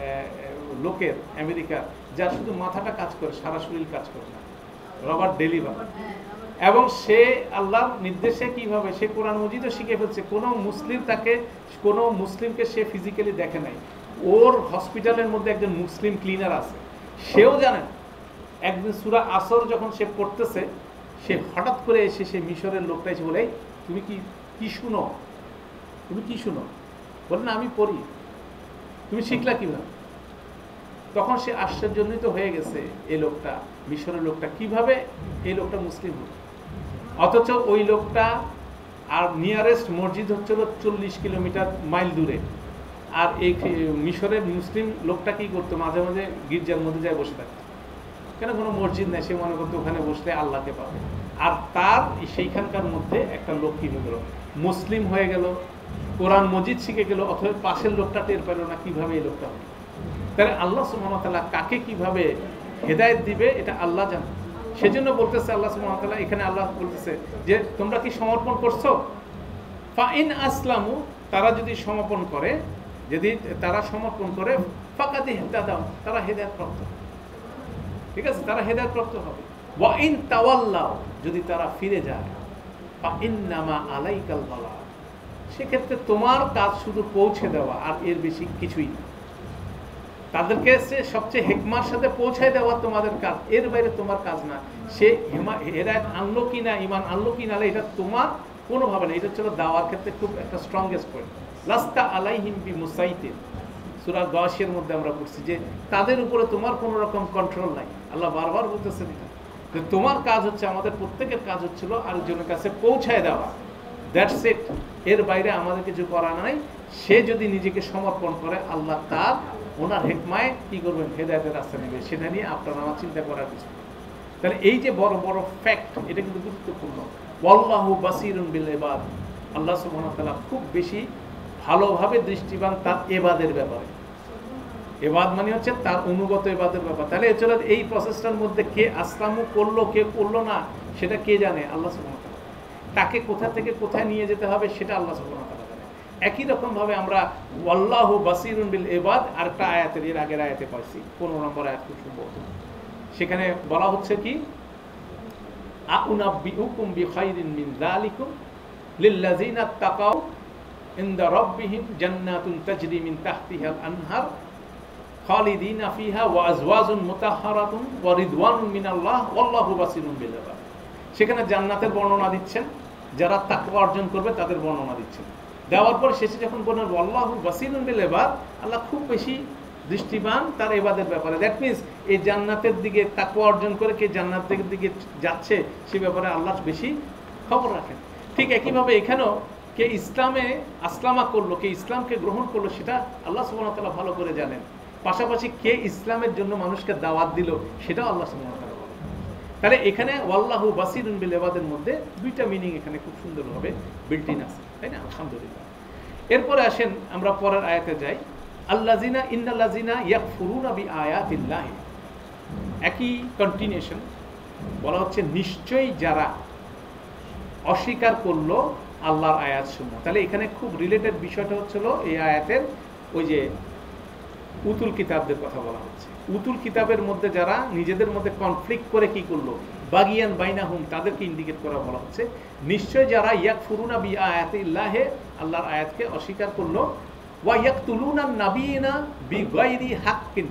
লোকের, আমেরিকা, যার শুধু মাথাটা কাজ করে, সারা শরীর কাজ করে না, রবার্ট ডেলিভার। এবং সে আল্লাহর নির্দেশে কিভাবে সে কোরআন মজিদও শিখে ফেলছে। কোনো মুসলিম তাকে, কোনো মুসলিমকে সে ফিজিক্যালি দেখে নাই। ওর হসপিটালের মধ্যে একজন মুসলিম ক্লিনার আছে, সেও জানেন। একদিন সূরা আসর যখন সে পড়তেছে, সে হঠাৎ করে এসে সে মিশরের লোকটা এসে বলে, তুমি কি কি শুনো, তুমি কি শুনো? বলে না আমি পড়ি। তুমি শিখলা কিভাবে? তখন সে আশ্চর্যান্বিত হয়ে গেছে, এই লোকটা মিশরের লোকটা কিভাবে এই লোকটা মুসলিম হল। অথচ ওই লোকটা আর নিয়ারেস্ট মসজিদ হচ্ছিল চল্লিশ কিলোমিটার মাইল দূরে। আর এই মিশরের মুসলিম লোকটা কী করতো, মাঝে মাঝে গির্জার মধ্যে যায় বসে থাকতো, কেন কোনো মসজিদ নেই, সে মনে করতো ওখানে বসলে আল্লাহকে পাবে। আর তার সেইখানকার মধ্যে একটা লোক কী হয়ে গেল, মুসলিম হয়ে গেল, কোরআন মজিদ শিখে গেল, অথবা পাশের লোকটা টের পেল না কীভাবে এই লোকটা হবে। তাহলে আল্লাহ সুবহানাহু ওয়া তাআলা কাকে কীভাবে হেদায়েত দিবে এটা আল্লাহ জানে। সেজন্য বলতেছে আল্লাহ সুবহানাহু ওয়া তাআলা, এখানে আল্লাহ বলতেছে যে তোমরা কি সমর্পণ করছো, ফাইন আসলামু, তারা যদি সমর্পণ করে, যদি তারা সমর্পণ করে, ফাকাদ ইহতাদাউ, তারা হেদায়েতপ্রাপ্ত। ঠিক আছে, তারা হেদায়েতপ্রাপ্ত হবে। ওয়া ইন তাওয়াল্লাউ, যদি তারা ফিরে যায়, ফা ইন্নামা আলাইকাল বালাগ, সেক্ষেত্রে তোমার কাজ শুধু পৌঁছে দেওয়া, আর এর বেশি কিছুই না। তাদেরকে সবচেয়ে হেকমার সাথে পৌঁছায় দেওয়া তোমাদের কাজ, এর বাইরে তোমার কাজ না। সে হেদায়েত আনলো কি না, ইমান আনলো কি না, এটা তোমার কোনোভাবে না। এটা হচ্ছে দাওয়ার ক্ষেত্রে খুব একটা স্ট্রংগেস্ট পয়েন্ট। লাস্তা আলাইহিম বিমুসাইতির, সূরা গাশিয়ার মধ্যে আমরা পড়ছি যে তাদের উপরে তোমার কোনো রকম কন্ট্রোল নাই। আল্লাহ বারবার বলতেছেন এটা, যে তোমার কাজ হচ্ছে, আমাদের প্রত্যেকের কাজ হচ্ছিল আরেকজনের কাছে পৌঁছায় দেওয়া, দ্যাটস ইট। এর বাইরে আমাদের কিছু করা নাই। সে যদি নিজেকে সমর্পণ করে, আল্লাহ তার ওনার হেকমায় কি করবেন, হেদায়েতের রাস্তা নেবে। সেটা নিয়ে আপনার আমার চিন্তা করার কিছু। তাহলে এই যে বড় বড় ফ্যাক্ট, এটা কিন্তু গুরুত্বপূর্ণ। ওয়াল্লাহু বাসীরুন বিল ইবাদ, আল্লাহ সুবহানাহু ওয়া তাআলা খুব বেশি ভালোভাবে দৃষ্টিবান তার এবাদের ব্যাপারে। এবাদ মানে হচ্ছে তার অনুগত এবাদের ব্যাপার। তাহলে চলো এই প্রসেসটার মধ্যে কে আসলামু করলো, কে করলো না, সেটা কে জানে, আল্লাহ সুবহানাহু ওয়া তাআলা। তাকে কোথা থেকে কোথায় নিয়ে যেতে হবে, সেটা আল্লাহ সুবহানাহু ওয়া তাআলা জানে। একই রকম ভাবে আমরা ওয়াল্লাহু বাসীরুন বিল ইবাদ আরেকটা আয়াতের, এর আগের আয়াতে পাইছি, পনেরো নম্বর আয়াত খুব সম্ভবত। সেখানে বলা হচ্ছে কি, আউনাব্বিউকুম বিখাইরিন মিন যালিকুম লিল্লাযিনা তাকাউ ইনদা রাব্বিহিম জান্নাতুন তাজরি মিন তাহতিহাল আনহার খালিদিনা ফিহা ওয়া আজওয়াজুন মুতাহহারাতুন ওয়া রিদওয়ানুন মিনাল্লাহ ওয়াল্লাহু বাসীরুন বিল ইবাদ। সেখানে জান্নাতের বর্ণনা দিচ্ছেন, যারা তাকওয়া অর্জন করবে তাদের বর্ণনা দিচ্ছেন। দেওয়ার পর শেষে যখন বলেন আল্লাহু বাসীরুন বিল ইবাদ, আল্লাহ খুব বেশি দৃষ্টিবান তার ইবাদের ব্যাপারে। দ্যাট মিনস এই জান্নাতের দিকে তাকওয়া অর্জন করে কে জান্নাতের দিকে যাচ্ছে, সে ব্যাপারে আল্লাহ বেশি খবর রাখেন। ঠিক একইভাবে এখানেও কে ইসলামে আসলামা করলো, কে ইসলামকে গ্রহণ করলো, সেটা আল্লাহ সুবহানাহু ওয়া তাআলা ভালো করে জানেন। পাশাপাশি কে ইসলামের জন্য মানুষকে দাওয়াত দিল, সেটাও আল্লাহ সুবহানাহু ওয়া তাআলা বলেন। তাহলে এখানে ওয়াল্লাহু বাসীরুন বিল ইবাদের মধ্যে দুইটা মিনিং এখানে খুব সুন্দরভাবে বিল্ট ইন আছে, তাই না? আলহামদুলিল্লাহ। এরপরে আসেন আমরা পরের আয়াতে যাই। আল্লাযিনা ইন্নাল্লাযিনা ইয়াকফুরুনা বিআয়াতিল্লাহ, একই কন্টিনিউশন বলা হচ্ছে, নিশ্চয়ই যারা অস্বীকার করলো আল্লাহর আয়াতসমূহ। তাহলে এখানে খুব রিলেটেড বিষয়টা হচ্ছিল এই আয়াতের, ওই যে উতুল কিতাবদের কথা বলা হচ্ছে। উতুল কিতাবের মধ্যে যারা নিজেদের মধ্যে কনফ্লিক্ট করে কি করলো, বাগিয়ান বাইনাহুম, তাদেরকে ইন্ডিকেট করা বলা হচ্ছে। নিশ্চয় যারা ইয়াকফুরুনা বিআয়াতিল্লাহ, আল্লাহর আয়াতকে অস্বীকার করলো, ওয়া ইয়াকতুলুনা নাবিয়িনা বিগাইরি হাক্কিন,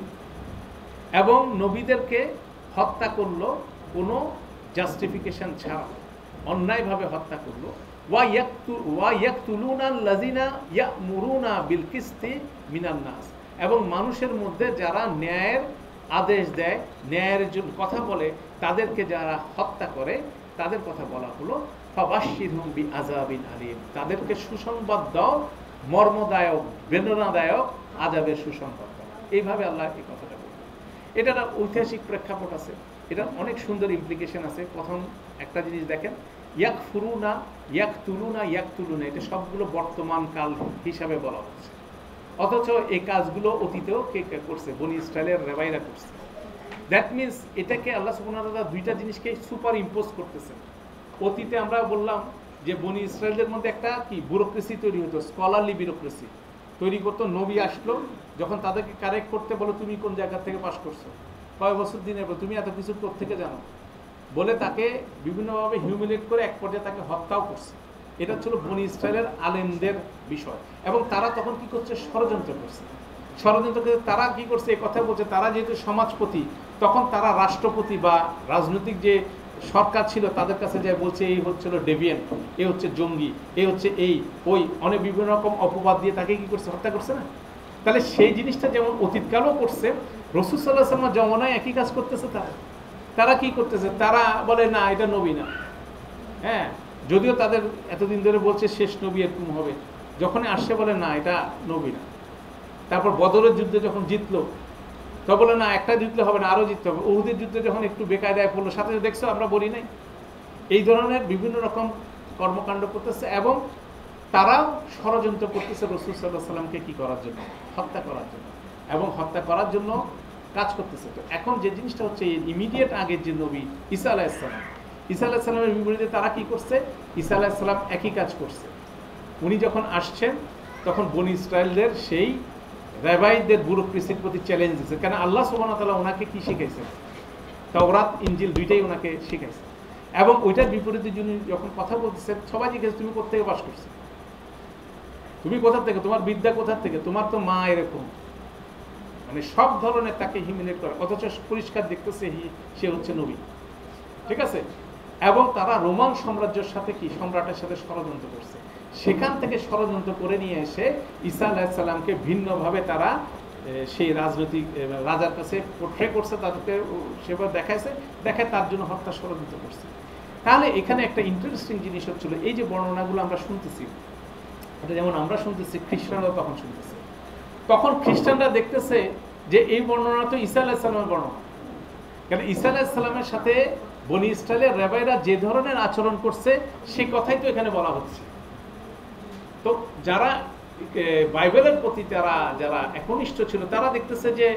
এবং নবীদেরকে হত্যা করলো কোনো জাস্টিফিকেশন ছাড়া, অন্যায়ভাবে হত্যা করলো। ওয়া ইয়াকতু ওয়া ইয়াকতুলুনা আল্লাযিনা ইয়া'মুরুনা বিল কিসতি মিনান নাস, এবং মানুষের মধ্যে যারা ন্যায়ের আদেশ দেয়, ন্যায়ের জন্য কথা বলে, তাদেরকে যারা হত্যা করে, তাদের কথা বলা হলো ফাবাশশিরহুম বিআযাবিন আলীম, তাদেরকে সুসংবাদ দাও, মর্মদায়ক বেদনাদায়ক আযাবের সুসংবাদ দাও। এইভাবে আল্লাহ এই কথাটা বললেন। এটার ঐতিহাসিক প্রেক্ষাপট আছে, এটার অনেক সুন্দর ইমপ্লিকেশন আছে। প্রথম একটা জিনিস দেখেন, ইয়াকফুরুনা, ইয়াকতুলুনা, ইয়াকতুলুনা, এটা সবগুলো বর্তমান কাল হিসাবে বলা হচ্ছে, অথচ এই কাজগুলো অতীতেও কে কে করছে, বনি ইসরায়েলের রেবাইরা করছে। দ্যাট মিনস এটাকে আল্লাহ সুবহানাহু ওয়া তাআলা দুইটা জিনিসকে সুপার ইম্পোজ করতেছেন। অতীতে আমরা বললাম যে বনি ইসরায়েলদের মধ্যে একটা কি ব্যুরোক্রেসি তৈরি হতো, স্কলারলি ব্যুরোক্রেসি তৈরি করতো। নবী আসলো, যখন তাদেরকে কারেক্ট করতে বলো, তুমি কোন জায়গা থেকে পাস করছো, কয় বছর দিনের পর, তুমি এত কিছু থেকে জানো, বলে তাকে বিভিন্নভাবে হিউমিলেট করে এক পর্যায়ে তাকে হত্যাও করছে। এটা ছিল বনি ইসরায়েলের আলেমদের বিষয়। এবং তারা তখন কি করছে, ষড়যন্ত্র করছে। ষড়যন্ত্র করে তারা কি করছে, এই কথা বলছে, তারা যেহেতু সমাজপতি, তখন তারা রাষ্ট্রপতি বা রাজনৈতিক যে সরকার ছিল তাদের কাছে যায় বলছে এই হচ্ছিল ডেভিয়েন্ট, এ হচ্ছে জঙ্গি, এ হচ্ছে এই ওই, অনেক বিভিন্ন রকম অপবাদ দিয়ে তাকে কি করছে, হত্যা করছে না। তাহলে সেই জিনিসটা যেমন অতীতকালেও করছে, রাসূল সাল্লাল্লাহু আলাইহি ওয়াসাল্লাম জমানায় একই কাজ করতেছে। তারা তারা কি করতেছে, তারা বলে না এটা নবী না, হ্যাঁ, যদিও তাদের এতদিন ধরে বলছে শেষ নবী এরকম হবে, যখন আসছে বলে না এটা নবী না। তারপর বদরের যুদ্ধে যখন জিতলো তো বলে না একটা জিতলে হবে না, আরও জিততে হবে। উহুদের যুদ্ধে যখন একটু বেকায়দায় পড়লো, সাথে দেখছো আমরা বলি নাই। এই ধরনের বিভিন্ন রকম কর্মকাণ্ড করতেছে এবং তারাও ষড়যন্ত্র করতেছে রাসূল সাল্লাল্লাহু আলাইহি সাল্লামকে কি করার জন্য, হত্যা করার জন্য, এবং হত্যা করার জন্য কাজ করতেছে। তো এখন যে জিনিসটা হচ্ছে ইমিডিয়েট আগের যে নবী ঈসা আলাইহিস সালাম, ঈসা আলাইহিস সালামের বিপরীতে তারা কি করছে? ঈসা আলাইহিস সালাম একই কাজ করছে। উনি যখন আসছেন তখন বনি ইসরায়েলদের সেই রাবাইদের ব্যুরোক্রেসির প্রতি চ্যালেঞ্জ দিচ্ছে। কেন আল্লাহ সুবহানাহু ওয়া তাআলা ওনাকে কি শিখাইছেন? তাওরাত ইনজিল দুইটাই ওনাকে শিখাইছে। এবং ওইটার বিপরীতে যিনি যখন কথা বলতেছে সবাই জিজ্ঞেস তুমি কোথা থেকে বাস করছো, তুমি কোথা থেকে, তোমার বিদ্যা কোথা থেকে, তোমার তো মা এরকম, মানে সব ধরনের তাকে হিমিলেট করে, অথচ পরিষ্কার দেখতেছে সে হচ্ছে নবী। ঠিক আছে? এবং তারা রোমান সাম্রাজ্যের সাথে কি সম্রাটের সাথে ষড়যন্ত্র করছে, সেখান থেকে ষড়যন্ত্র করে নিয়ে এসে ঈসা আলাইহিস সালামকে ভিন্নভাবে তারা সেই রাজনৈতিক রাজার কাছে পোট্রে করছে, তাদেরকে সেভাবে দেখাইছে, দেখায় তার জন্য হত্যা ষড়যন্ত্র করছে। তাহলে এখানে একটা ইন্টারেস্টিং জিনিস হচ্ছিল, এই যে বর্ণনাগুলো আমরা শুনতেছি, এটা যেমন আমরা শুনতেছি, খ্রিস্টানরা তখন শুনতেছে। তখন খ্রিস্টানরা দেখতেছে যে এই বর্ণনা তো ঈসা আলাইহিস সালামের বর্ণনা। কারণ ঈসা আলাইহিস সালামের সাথে বনি ইসরায়েলের রাবাইরা যে ধরনের আচরণ করছে সেই কথাই তো এখানে বলা হচ্ছে। তো যারা বাইবেলের প্রতি তারা যারা একনিষ্ঠ ছিল তারা দেখতেছে যে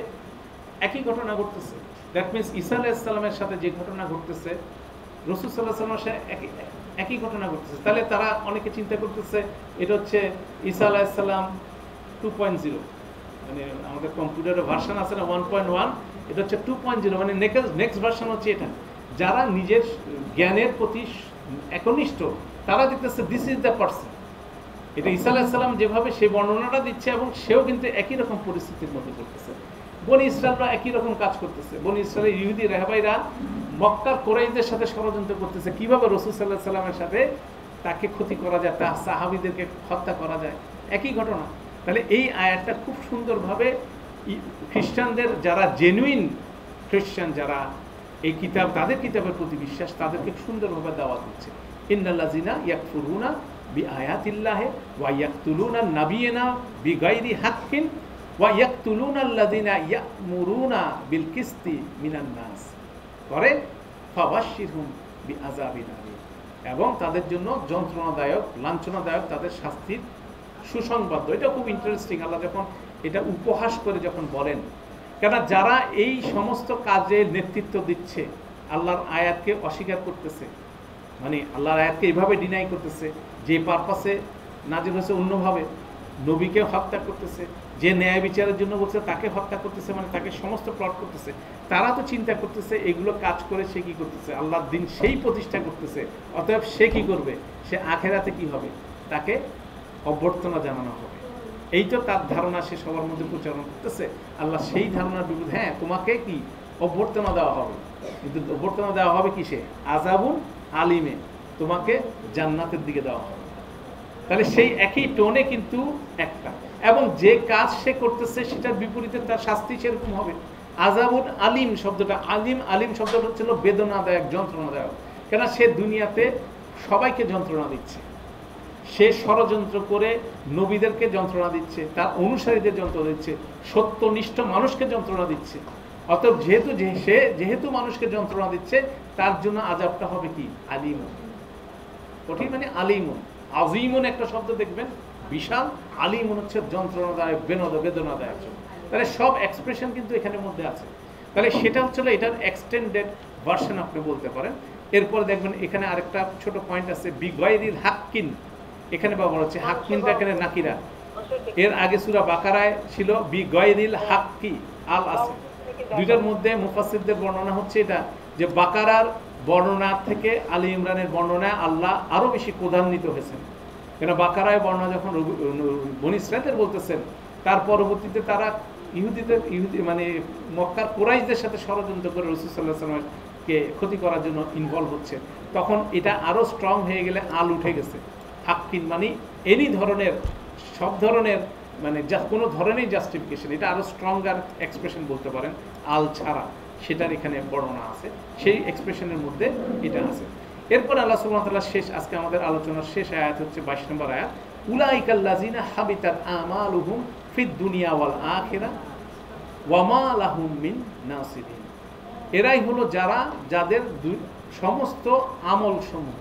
একই ঘটনা ঘটতেছে। দ্যাট মিনস ঈসা আলাইহিস সালামের সাথে যে ঘটনা ঘটতেছে রাসূল সাল্লাল্লাহু আলাইহি ওয়াসাল্লামের সাথে একই একই ঘটনা ঘটতেছে। তাহলে তারা অনেকে চিন্তা করতেছে এটা হচ্ছে ঈসা আলাইহিস সালাম টু পয়েন্ট জিরো, মানে আমাদের কম্পিউটারের ভার্সন আছে না ওয়ান পয়েন্ট ওয়ান, এটা হচ্ছে টু পয়েন্ট জিরো, মানে নেক্সট নেক্সট ভার্সন হচ্ছে এটা। যারা নিজের জ্ঞানের প্রতি একনিষ্ঠ তারা দেখতেছে দিস ইজ দ্য পারসন, এটা ঈসা আলাইহিস সালাম যেভাবে সে বর্ণনাটা দিচ্ছে এবং সেও কিন্তু একই রকম পরিস্থিতির মধ্যে করতেছে। বনি ইসরায়েলরা একই রকম কাজ করতেছে। বনি ইসরায়েলের ইহুদি রাহবাইরা মক্কার কুরাইশদের সাথে ষড়যন্ত্র করতেছে কিভাবে রাসূল সাল্লাল্লাহু আলাইহি সাল্লামের সাথে তাকে ক্ষতি করা যায়, তার সাহাবীদেরকে হত্যা করা যায়, একই ঘটনা। তাহলে এই আয়াতটা খুব সুন্দরভাবে খ্রিস্টানদের যারা জেনুইন খ্রিস্টান, যারা এই কিতাব তাদের কিতাবের প্রতি বিশ্বাস, তাদেরকে সুন্দরভাবে দাওয়াত দিচ্ছে। ইন্নাল্লাযিনা ইয়াকফুরুনা বিআয়াতিল্লাহি ওয়া ইয়াকতুলুনা নাবিয়িনা বিগাইরি হাক্কিন ওয়া ইয়াকতুলুনাল্লাযিনা ইয়া'মুরুনা বিল কিসতি মিনান নাস করে ফাবাশশিরহুম বিআযাবিন আলীম, এবং তাদের জন্য যন্ত্রণাদায়ক লাঞ্ছনাদায়ক তাদের শাস্তির সুসংবাদ। এটা খুব ইন্টারেস্টিং। আল্লাহ যখন এটা উপহাস করে যখন বলেন, কেন যারা এই সমস্ত কাজে নেতৃত্ব দিচ্ছে আল্লাহর আয়াতকে অস্বীকার করতেছে, মানে আল্লাহর আয়াতকে এইভাবে ডিনাই করতেছে, যে পারপাসে নাজিল হয়েছে অন্যভাবে, নবীকে হত্যা করতেছে, যে ন্যায় বিচারের জন্য বলছে তাকে হত্যা করতেছে, মানে তাকে সমস্ত প্লট করতেছে। তারা তো চিন্তা করতেছে এগুলো কাজ করে সে কি করতেছে, আল্লাহর দিন সেই প্রতিষ্ঠা করতেছে, অতএব সে কি করবে, সে আখেরাতে কি হবে, তাকে অভ্যর্থনা জানানো হবে। এই তো তার ধারণা সে সবার মধ্যে প্রচারণ করতেছে। আল্লাহ সেই ধারণার বিরুদ্ধে, হ্যাঁ তোমাকে কি অভ্যর্থনা দেওয়া হবে, কিন্তু অভ্যর্থনা দেওয়া হবে কিসে, আযাবুন আলিমে, তোমাকে জান্নাতের দিকে দেওয়া হবে। তাহলে সেই একই টোনে কিন্তু একটা, এবং যে কাজ সে করতেছে সেটার বিপরীতে তার শাস্তি সেরকম হবে। আযাবুন আলিম শব্দটা, আলিম আলিম শব্দটা হচ্ছিল বেদনাদায়ক, যন্ত্রণাদায়ক। কেন সে দুনিয়াতে সবাইকে যন্ত্রণা দিচ্ছে, সে ষড়যন্ত্র করে নবীদেরকে যন্ত্রণা দিচ্ছে, তার অনুসারীদের যন্ত্রণা দিচ্ছে, সত্যনিষ্ঠ মানুষকে যন্ত্রণা দিচ্ছে। অতএব যেহেতু সে যেহেতু মানুষকে যন্ত্রণা দিচ্ছে, তার জন্য আযাবটা হবে কি, আলিমুন। কঠিন মানে আলিমুন। আজিমুন একটা শব্দ দেখবেন বিশাল, আলিমুন হচ্ছে যন্ত্রণাদায়ক, বেনদ বেদনাদায়ক। তাহলে সব এক্সপ্রেশন কিন্তু এখানের মধ্যে আছে। তাহলে সেটা হচ্ছিল এটার এক্সটেন্ডেড ভার্সন আপনি বলতে পারেন। এরপরে দেখবেন এখানে আরেকটা ছোট পয়েন্ট আছে, বিগাইরিল হাক্কিন, এখানে ব্যবহার হচ্ছে হাক্কিনটা এখানে নাকিরা। এর আগে সূরা বাকারায় ছিল বিগাইরিল হাক্কি, আল আছে। দুইটার মধ্যে মুফাসসিরদের বর্ণনা হচ্ছে এটা, যে বাকারার বর্ণনা থেকে আলী ইমরানের বর্ণনায় আল্লাহ আরো বেশি প্রধান্বিত হয়েছেন। কেন বাকারায় বর্ণনা যখন বনী ইসরায়েলদের বলতেছেন, তার পরবর্তীতে তারা ইহুদিদের ইহুদি মানে মক্কার কুরাইশদের সাথে ষড়যন্ত্র করে রাসূল সাল্লাল্লাহু আলাইহি ওয়াসাল্লামকে ক্ষতি করার জন্য ইনভলভ হচ্ছে, তখন এটা আরো স্ট্রং হয়ে গেলে আল উঠে গেছে। হাক্কিন মানে এনি ধরনের, সব ধরনের, মানে কোনো ধরনের জাস্টিফিকেশন, এটা আরো স্ট্রঙ্গার এক্সপ্রেশন বলতে পারেন, আল ছাড়া, সেটার এখানে বর্ণনা আছে, সেই এক্সপ্রেশনের মধ্যে এটা আছে। এরপর আল্লাহ সুবহানাহু ওয়া তাআলা শেষ, আজকে আমাদের আলোচনার শেষ আয়াত হচ্ছে বাইশ নম্বর আয়াত, উলাইকাল্লাযিনা হাবিতাত আমালুহুম ফিদ দুনিয়া ওয়াল আখিরাহ ওয়া মা লাহুম মিন নাসিরিন। এরাই হলো যারা, যাদের সমস্ত আমল সমূহ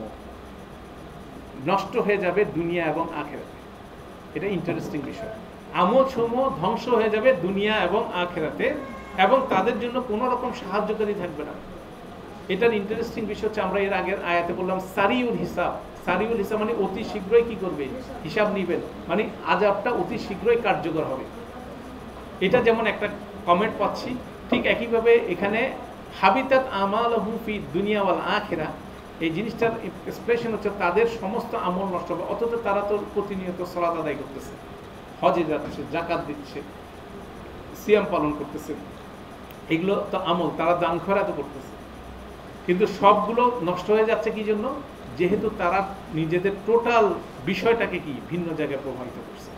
নষ্ট হয়ে যাবে দুনিয়া এবং আখিরাতে। এটা ইন্টারেস্টিং বিষয়। আমল সমূহ ধ্বংস হয়ে যাবে দুনিয়া এবং আখিরাতে, এবং তাদের জন্য কোনো রকম সাহায্যকারী থাকবে না। এটার ইন্টারেস্টিং বিষয় হচ্ছে, আমরা এর আগের আয়াতে বললাম সারিউল হিসাব। সারিউল হিসাব মানে অতি শীঘ্রই কি করবে, হিসাব নিবেন, মানে আযাবটা অতি শীঘ্রই কার্যকর হবে। এটা যেমন একটা কমেন্ট পাচ্ছি, ঠিক একইভাবে এখানে হাবিতাত আমালুহুম ফি দুনিয়া ওয়াল আখিরাহ, এই জিনিসটার এক্সপ্রেশন হচ্ছে তাদের সমস্ত আমল নষ্ট হবে। অথচ তারা তো প্রতিনিয়ত সালাত আদায় করতেছে, হজে যাচ্ছে, যাকাত দিচ্ছে, সিয়াম পালন করতেছে, এগুলো তো আমল, তারা দান খয়রাত করতেছে, কিন্তু সবগুলো নষ্ট হয়ে যাচ্ছে কি জন্য? যেহেতু তারা নিজেদের টোটাল বিষয়টাকে কি ভিন্ন জায়গায় প্রভাবিত করছে।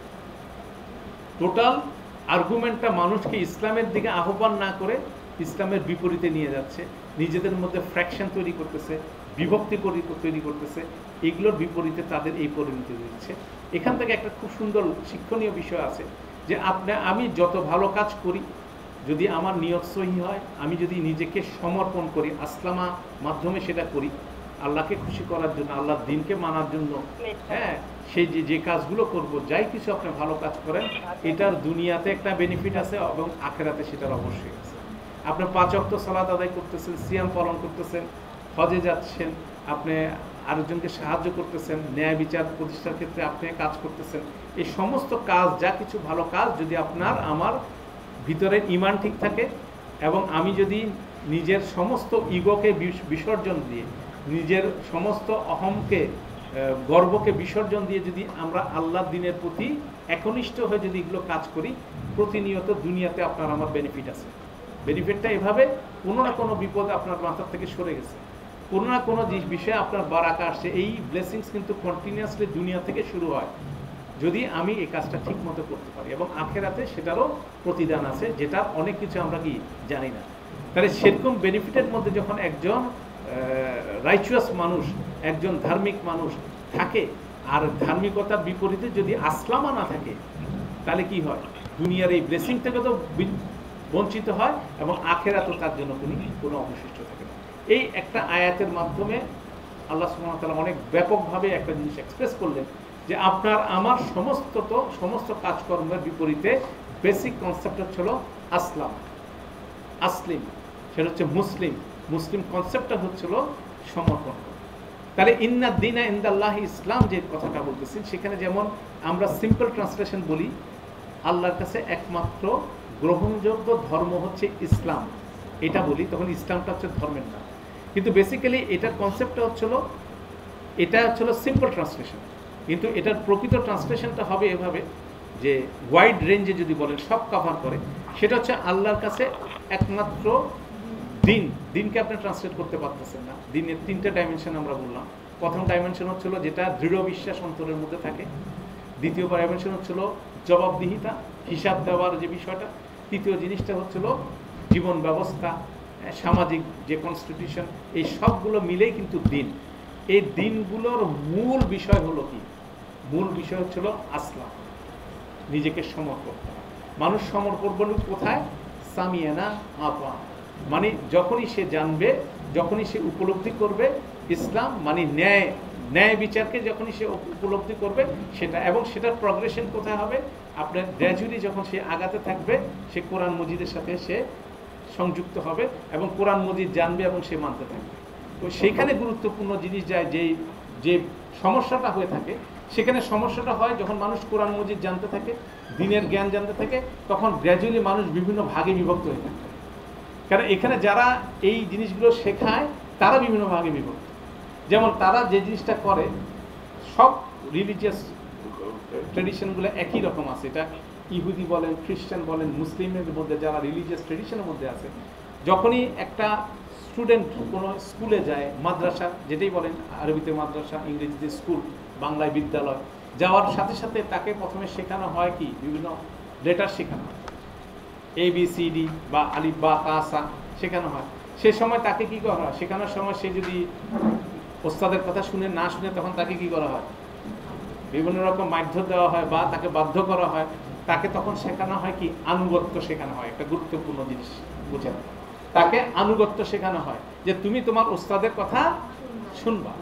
টোটাল আর্গুমেন্টটা মানুষকে ইসলামের দিকে আহ্বান না করে ইসলামের বিপরীতে নিয়ে যাচ্ছে, নিজেদের মধ্যে ফ্র্যাকশন তৈরি করতেছে, বিভক্তি তৈরি করতেছে, এগুলোর বিপরীতে তাদের এই পরিণতি দিচ্ছে। এখান থেকে একটা খুব সুন্দর শিক্ষণীয় বিষয় আছে, যে আপনি আমি যত ভালো কাজ করি, যদি আমার নিয়ত সহি হয়, আমি যদি নিজেকে সমর্পণ করি, আসলামা মাধ্যমে সেটা করি আল্লাহকে খুশি করার জন্য, আল্লাহর দিনকে মানার জন্য, হ্যাঁ, সেই যে যে কাজগুলো করব, যাই কিছু আপনি ভালো কাজ করেন, এটার দুনিয়াতে একটা বেনিফিট আছে এবং আখেরাতে সেটার অবশ্যই আছে। আপনি পাঁচ ওয়াক্ত সালাত আদায় করতেছেন, সিয়াম পালন করতেছেন, হজে যাচ্ছেন, আপনি আরেকজনকে সাহায্য করতেছেন, ন্যায় বিচার প্রতিষ্ঠার ক্ষেত্রে আপনি কাজ করতেছেন, এই সমস্ত কাজ, যা কিছু ভালো কাজ, যদি আপনার আমার ভিতরে ঈমান ঠিক থাকে, এবং আমি যদি নিজের সমস্ত ইগোকে বিসর্জন দিয়ে, নিজের সমস্ত অহমকে, গর্বকে বিসর্জন দিয়ে যদি আমরা আল্লাহর দিনের প্রতি একনিষ্ঠ হয়ে যদি এগুলো কাজ করি, প্রতিনিয়ত দুনিয়াতে আপনার আমার বেনিফিট আছে। বেনিফিটটা এভাবে, কোনো না কোনো বিপদ আপনার মাথার থেকে সরে গেছে, কোনো না কোনো বিষয়ে আপনার বারাকা আসছে। এই ব্লেসিংস কিন্তু কন্টিনিউয়াসলি দুনিয়া থেকে শুরু হয়, যদি আমি এই কাজটা ঠিক মতো করতে পারি, এবং আখেরাতে সেটারও প্রতিদান আছে, যেটা অনেক কিছু আমরা কি জানি না। তাহলে সেরকম বেনিফিটের মধ্যে যখন একজন রাইচুয়াস মানুষ, একজন ধার্মিক মানুষ থাকে, আর ধার্মিকতার বিপরীতে যদি আসলামা না থাকে, তাহলে কি হয়? দুনিয়ার এই ব্লেসিং থেকে তো বঞ্চিত হয়, এবং আখেরাতও তার জন্য কোনো কোনো অবশিষ্ট থাকে না। এই একটা আয়াতের মাধ্যমে আল্লাহ সুবহানাহু ওয়া তাআলা অনেক ব্যাপকভাবে একটা জিনিস এক্সপ্রেস করলেন, যে আপনার আমার সমস্ত তো সমস্ত কাজকর্মের বিপরীতে বেসিক কনসেপ্ট হচ্ছিল আসলাম, আসলিম, সেটা হচ্ছে মুসলিম। মুসলিম কনসেপ্টটা হচ্ছিল সমর্পণ। তাহলে ইন্না দ্বীনা ইনদাল্লাহি ইসলাম যে কথাটা বলতেছি, সেখানে যেমন আমরা সিম্পল ট্রান্সলেশন বলি, আল্লাহর কাছে একমাত্র গ্রহণযোগ্য ধর্ম হচ্ছে ইসলাম, এটা বলি, তখন ইসলামটা হচ্ছে ধর্মের নাম। কিন্তু বেসিক্যালি এটার কনসেপ্টটা হচ্ছিল, এটা হচ্ছিল সিম্পল ট্রান্সলেশন, কিন্তু এটার প্রকৃত ট্রান্সলেশনটা হবে এভাবে, যে ওয়াইড রেঞ্জে যদি বলেন, সব কভার করে, সেটা হচ্ছে আল্লাহর কাছে একমাত্র দিন। দিনকে আপনি ট্রান্সলেট করতে পারতেছেন না। দিনের তিনটে ডাইমেনশন আমরা বললাম। প্রথম ডাইমেনশন হচ্ছিল যেটা দৃঢ় বিশ্বাস অন্তরের মধ্যে থাকে, দ্বিতীয় ডাইমেনশন হচ্ছিল জবাবদিহিতা, হিসাব দেওয়ার যে বিষয়টা, তৃতীয় জিনিসটা হচ্ছিল জীবন ব্যবস্থা, সামাজিক যে কনস্টিটিউশন, এই সবগুলো মিলেই কিন্তু দিন। এই দিনগুলোর মূল বিষয় হলো কি? মূল বিষয় হচ্ছিল আসলাম, নিজেকে সমর্পণ। মানুষ সমর্পণ বলুন কোথায়? সামিয়ানা আপা, মানে যখনই সে জানবে, যখনই সে উপলব্ধি করবে ইসলাম মানে ন্যায়, ন্যায় বিচারকে যখনই সে উপলব্ধি করবে সেটা, এবং সেটার প্রগ্রেশন কোথায় হবে? আপনার গ্র্যাজুয়ালি যখন সে আগাতে থাকবে, সে কোরআন মজিদের সাথে সে সংযুক্ত হবে এবং কোরআন মজিদ জানবে এবং সে মানতে থাকবে। তো সেইখানে গুরুত্বপূর্ণ জিনিস যায়, যে যে সমস্যাটা হয়ে থাকে, সেখানে সমস্যাটা হয় যখন মানুষ কোরআন মজিদ জানতে থাকে, দিনের জ্ঞান জানতে থাকে, তখন গ্র্যাজুয়ালি মানুষ বিভিন্ন ভাগে বিভক্ত হয়ে থাকে। কারণ এখানে যারা এই জিনিসগুলো শেখায় তারা বিভিন্ন ভাগে বিভক্ত। যেমন তারা যে জিনিসটা করে, সব রিলিজিয়াস ট্রেডিশনগুলো একই রকম আছে। এটা ইহুদি বলেন, খ্রিস্টান বলেন, মুসলিমের মধ্যে যারা রিলিজিয়াস ট্রেডিশনের মধ্যে আছে, যখনই একটা স্টুডেন্ট কোনো স্কুলে যায়, মাদ্রাসা যেটাই বলেন, আরবিতে মাদ্রাসা, ইংরেজিতে স্কুল, বাংলায় বিদ্যালয়, যাওয়ার সাথে সাথে তাকে প্রথমে শেখানো হয় কি? বিভিন্ন লেটার শেখানো হয়, এ বি সি ডি বা আলিফ বা তা সা শেখানো হয়। সে সময় তাকে কি করা হয়? শেখানোর সময় সে যদি ওস্তাদের কথা শুনে না শুনে তখন তাকে কি করা হয়, বিভিন্ন রকম মাধ্যম দেওয়া হয় বা তাকে বাধ্য করা হয়। তাকে তখন শেখানো হয় কি, আনুগত্য শেখানো হয়। একটা গুরুত্বপূর্ণ জিনিস বুঝেন, তাকে আনুগত্য শেখানো হয় যে তুমি তোমার ওস্তাদের কথা শুনবা,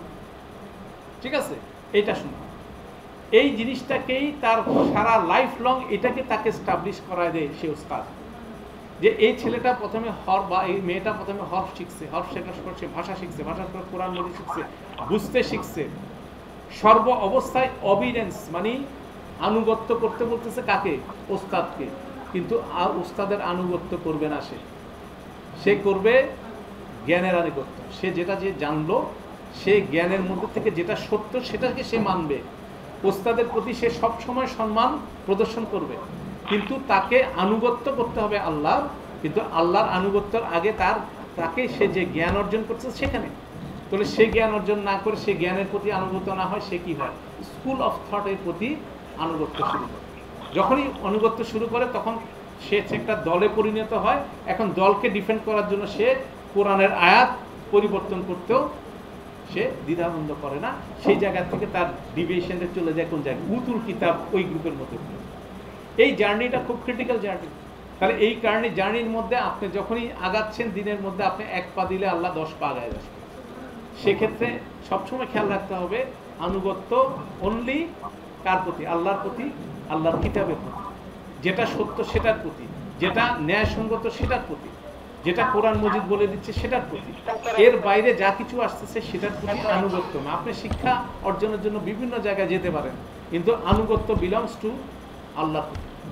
ঠিক আছে, এইটা শুনবা। এই জিনিসটাকেই তার সারা লাইফ লং এটাকে তাকে স্টাবলিশ করায় দেয় সে ওস্তাদ, যে এই ছেলেটা প্রথমে হর বা এই মেয়েটা প্রথমে হরফ শিখছে, হরফ শেখার পর সে ভাষা শিখছে, ভাষার পর কোরআন মজিদ শিখছে, বুঝতে শিখছে, সর্ব অবস্থায় অবিডেন্স মানে আনুগত্য করতে বলতেছে কাকে, ওস্তাদকে। কিন্তু আর ওস্তাদের আনুগত্য করবে না, সে সে করবে জ্ঞানের আনুগত্য। সে যেটা যে জানলো, সে জ্ঞানের মধ্যে থেকে যেটা সত্য সেটাকে সে মানবে। ওস্তাদের প্রতি সে সব সময় সম্মান প্রদর্শন করবে, কিন্তু তাকে আনুগত্য করতে হবে আল্লাহর। কিন্তু আল্লাহর আনুগত্যের আগে তার তাকে সে যে জ্ঞান অর্জন করছে সেখানে, তাহলে সে জ্ঞান অর্জন না করে সে জ্ঞানের প্রতি আনুগত্য না হয়, সে কি হয়, স্কুল অফ থটের প্রতি আনুগত্য শুরু করে। যখনই আনুগত্য শুরু করে তখন সে একটা দলে পরিণত হয়। এখন দলকে ডিফেন্ড করার জন্য সে কোরআনের আয়াত পরিবর্তন করতেও সে দ্বিধাবন্ধ করে না। সেই জায়গা থেকে তার ডিভিয়েশনে চলে যায় কোন জায়গায়, উতুল কিতাব ওই গ্রুপের মধ্যে। এই জার্নিটা খুব ক্রিটিক্যাল জার্নি। তাহলে এই কারণে জার্নির মধ্যে আপনি যখনই আগাচ্ছেন, দিনের মধ্যে আপনি এক পা দিলে আল্লাহ দশ পা আগায় যাচ্ছে। সেক্ষেত্রে সবসময় খেয়াল রাখতে হবে আনুগত্য অনলি কার প্রতি, আল্লাহর প্রতি, আল্লাহর কিতাবের প্রতি, যেটা সত্য সেটার প্রতি, যেটা ন্যায়সঙ্গত সেটার প্রতি, যেটা কোরআন মজিদ বলে দিচ্ছে সেটার প্রতি। এর বাইরে যা কিছু আসতেছে সেটার প্রতি আনুগত্য না। আপনি শিক্ষা অর্জনের জন্য বিভিন্ন জায়গায় যেতে পারেন, কিন্তু আনুগত্য বিলংস টু আল্লাহ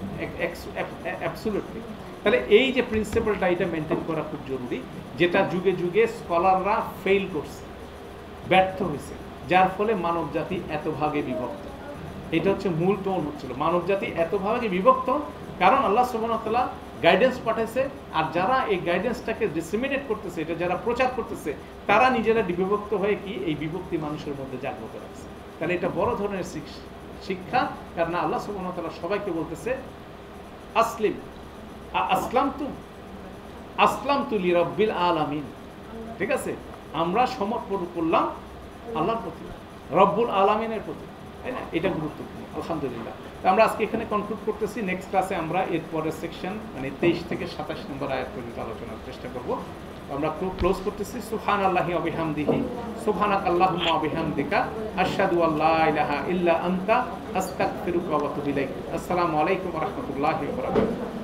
অ্যাবসলিউটলি। তাহলে এই যে প্রিন্সিপালটা, এটা মেনটেন করা খুব জরুরি, যেটা যুগে যুগে স্কলাররা ফেল করছে, ব্যর্থ হয়েছে, যার ফলে মানব জাতি এত ভাগে বিভক্ত। এটা হচ্ছে মূল টোন হচ্ছিল, মানব জাতি এত ভাগে বিভক্ত কারণ আল্লাহ সুবহানাহু ওয়া তাআলা গাইডেন্স পাঠাইছে, আর যারা এই গাইডেন্সটাকে ডিসেমিনেট করতেছে, এটা যারা প্রচার করতেছে, তারা নিজেরা বিভক্ত হয়ে কি এই বিভক্তি মানুষের মধ্যে জাগ্রত রাখছে। তাহলে এটা বড় ধরনের শিক্ষা, কারণ আল্লাহ সুবহানাহু ওয়া তাআলা সবাইকে বলতেছে আসলিম আসলাম তু আসলাম তু লিরাব্বিল আলামিন, ঠিক আছে, আমরা সমর্পণ করলাম আল্লাহর প্রতি, রব্বুল আলামিনের প্রতি, তাই না? এটা গুরুত্বপূর্ণ। আলহামদুলিল্লাহ, আমরা আজকে এখানে কনক্লুড করতেছি। নেক্সট ক্লাসে আমরা এর পরের সেকশন মানে তেইশ থেকে সাতাশ নম্বর আয়াত পর্যন্ত আলোচনার চেষ্টা করব। আমরা ক্লোজ করতেছি সুবহানাল্লাহি ওয়া বিহামদিহি সুবহানাকাল্লাহুম্মা ওয়া বিহামদিকা আশহাদু আল্লা ইলাহা ইল্লা আনতা আস্তাগফিরুকা ওয়া আতুবু ইলাইক। আসসালামু আলাইকুম ওয়া রাহমাতুল্লাহি ওয়া বারাকাতুহু।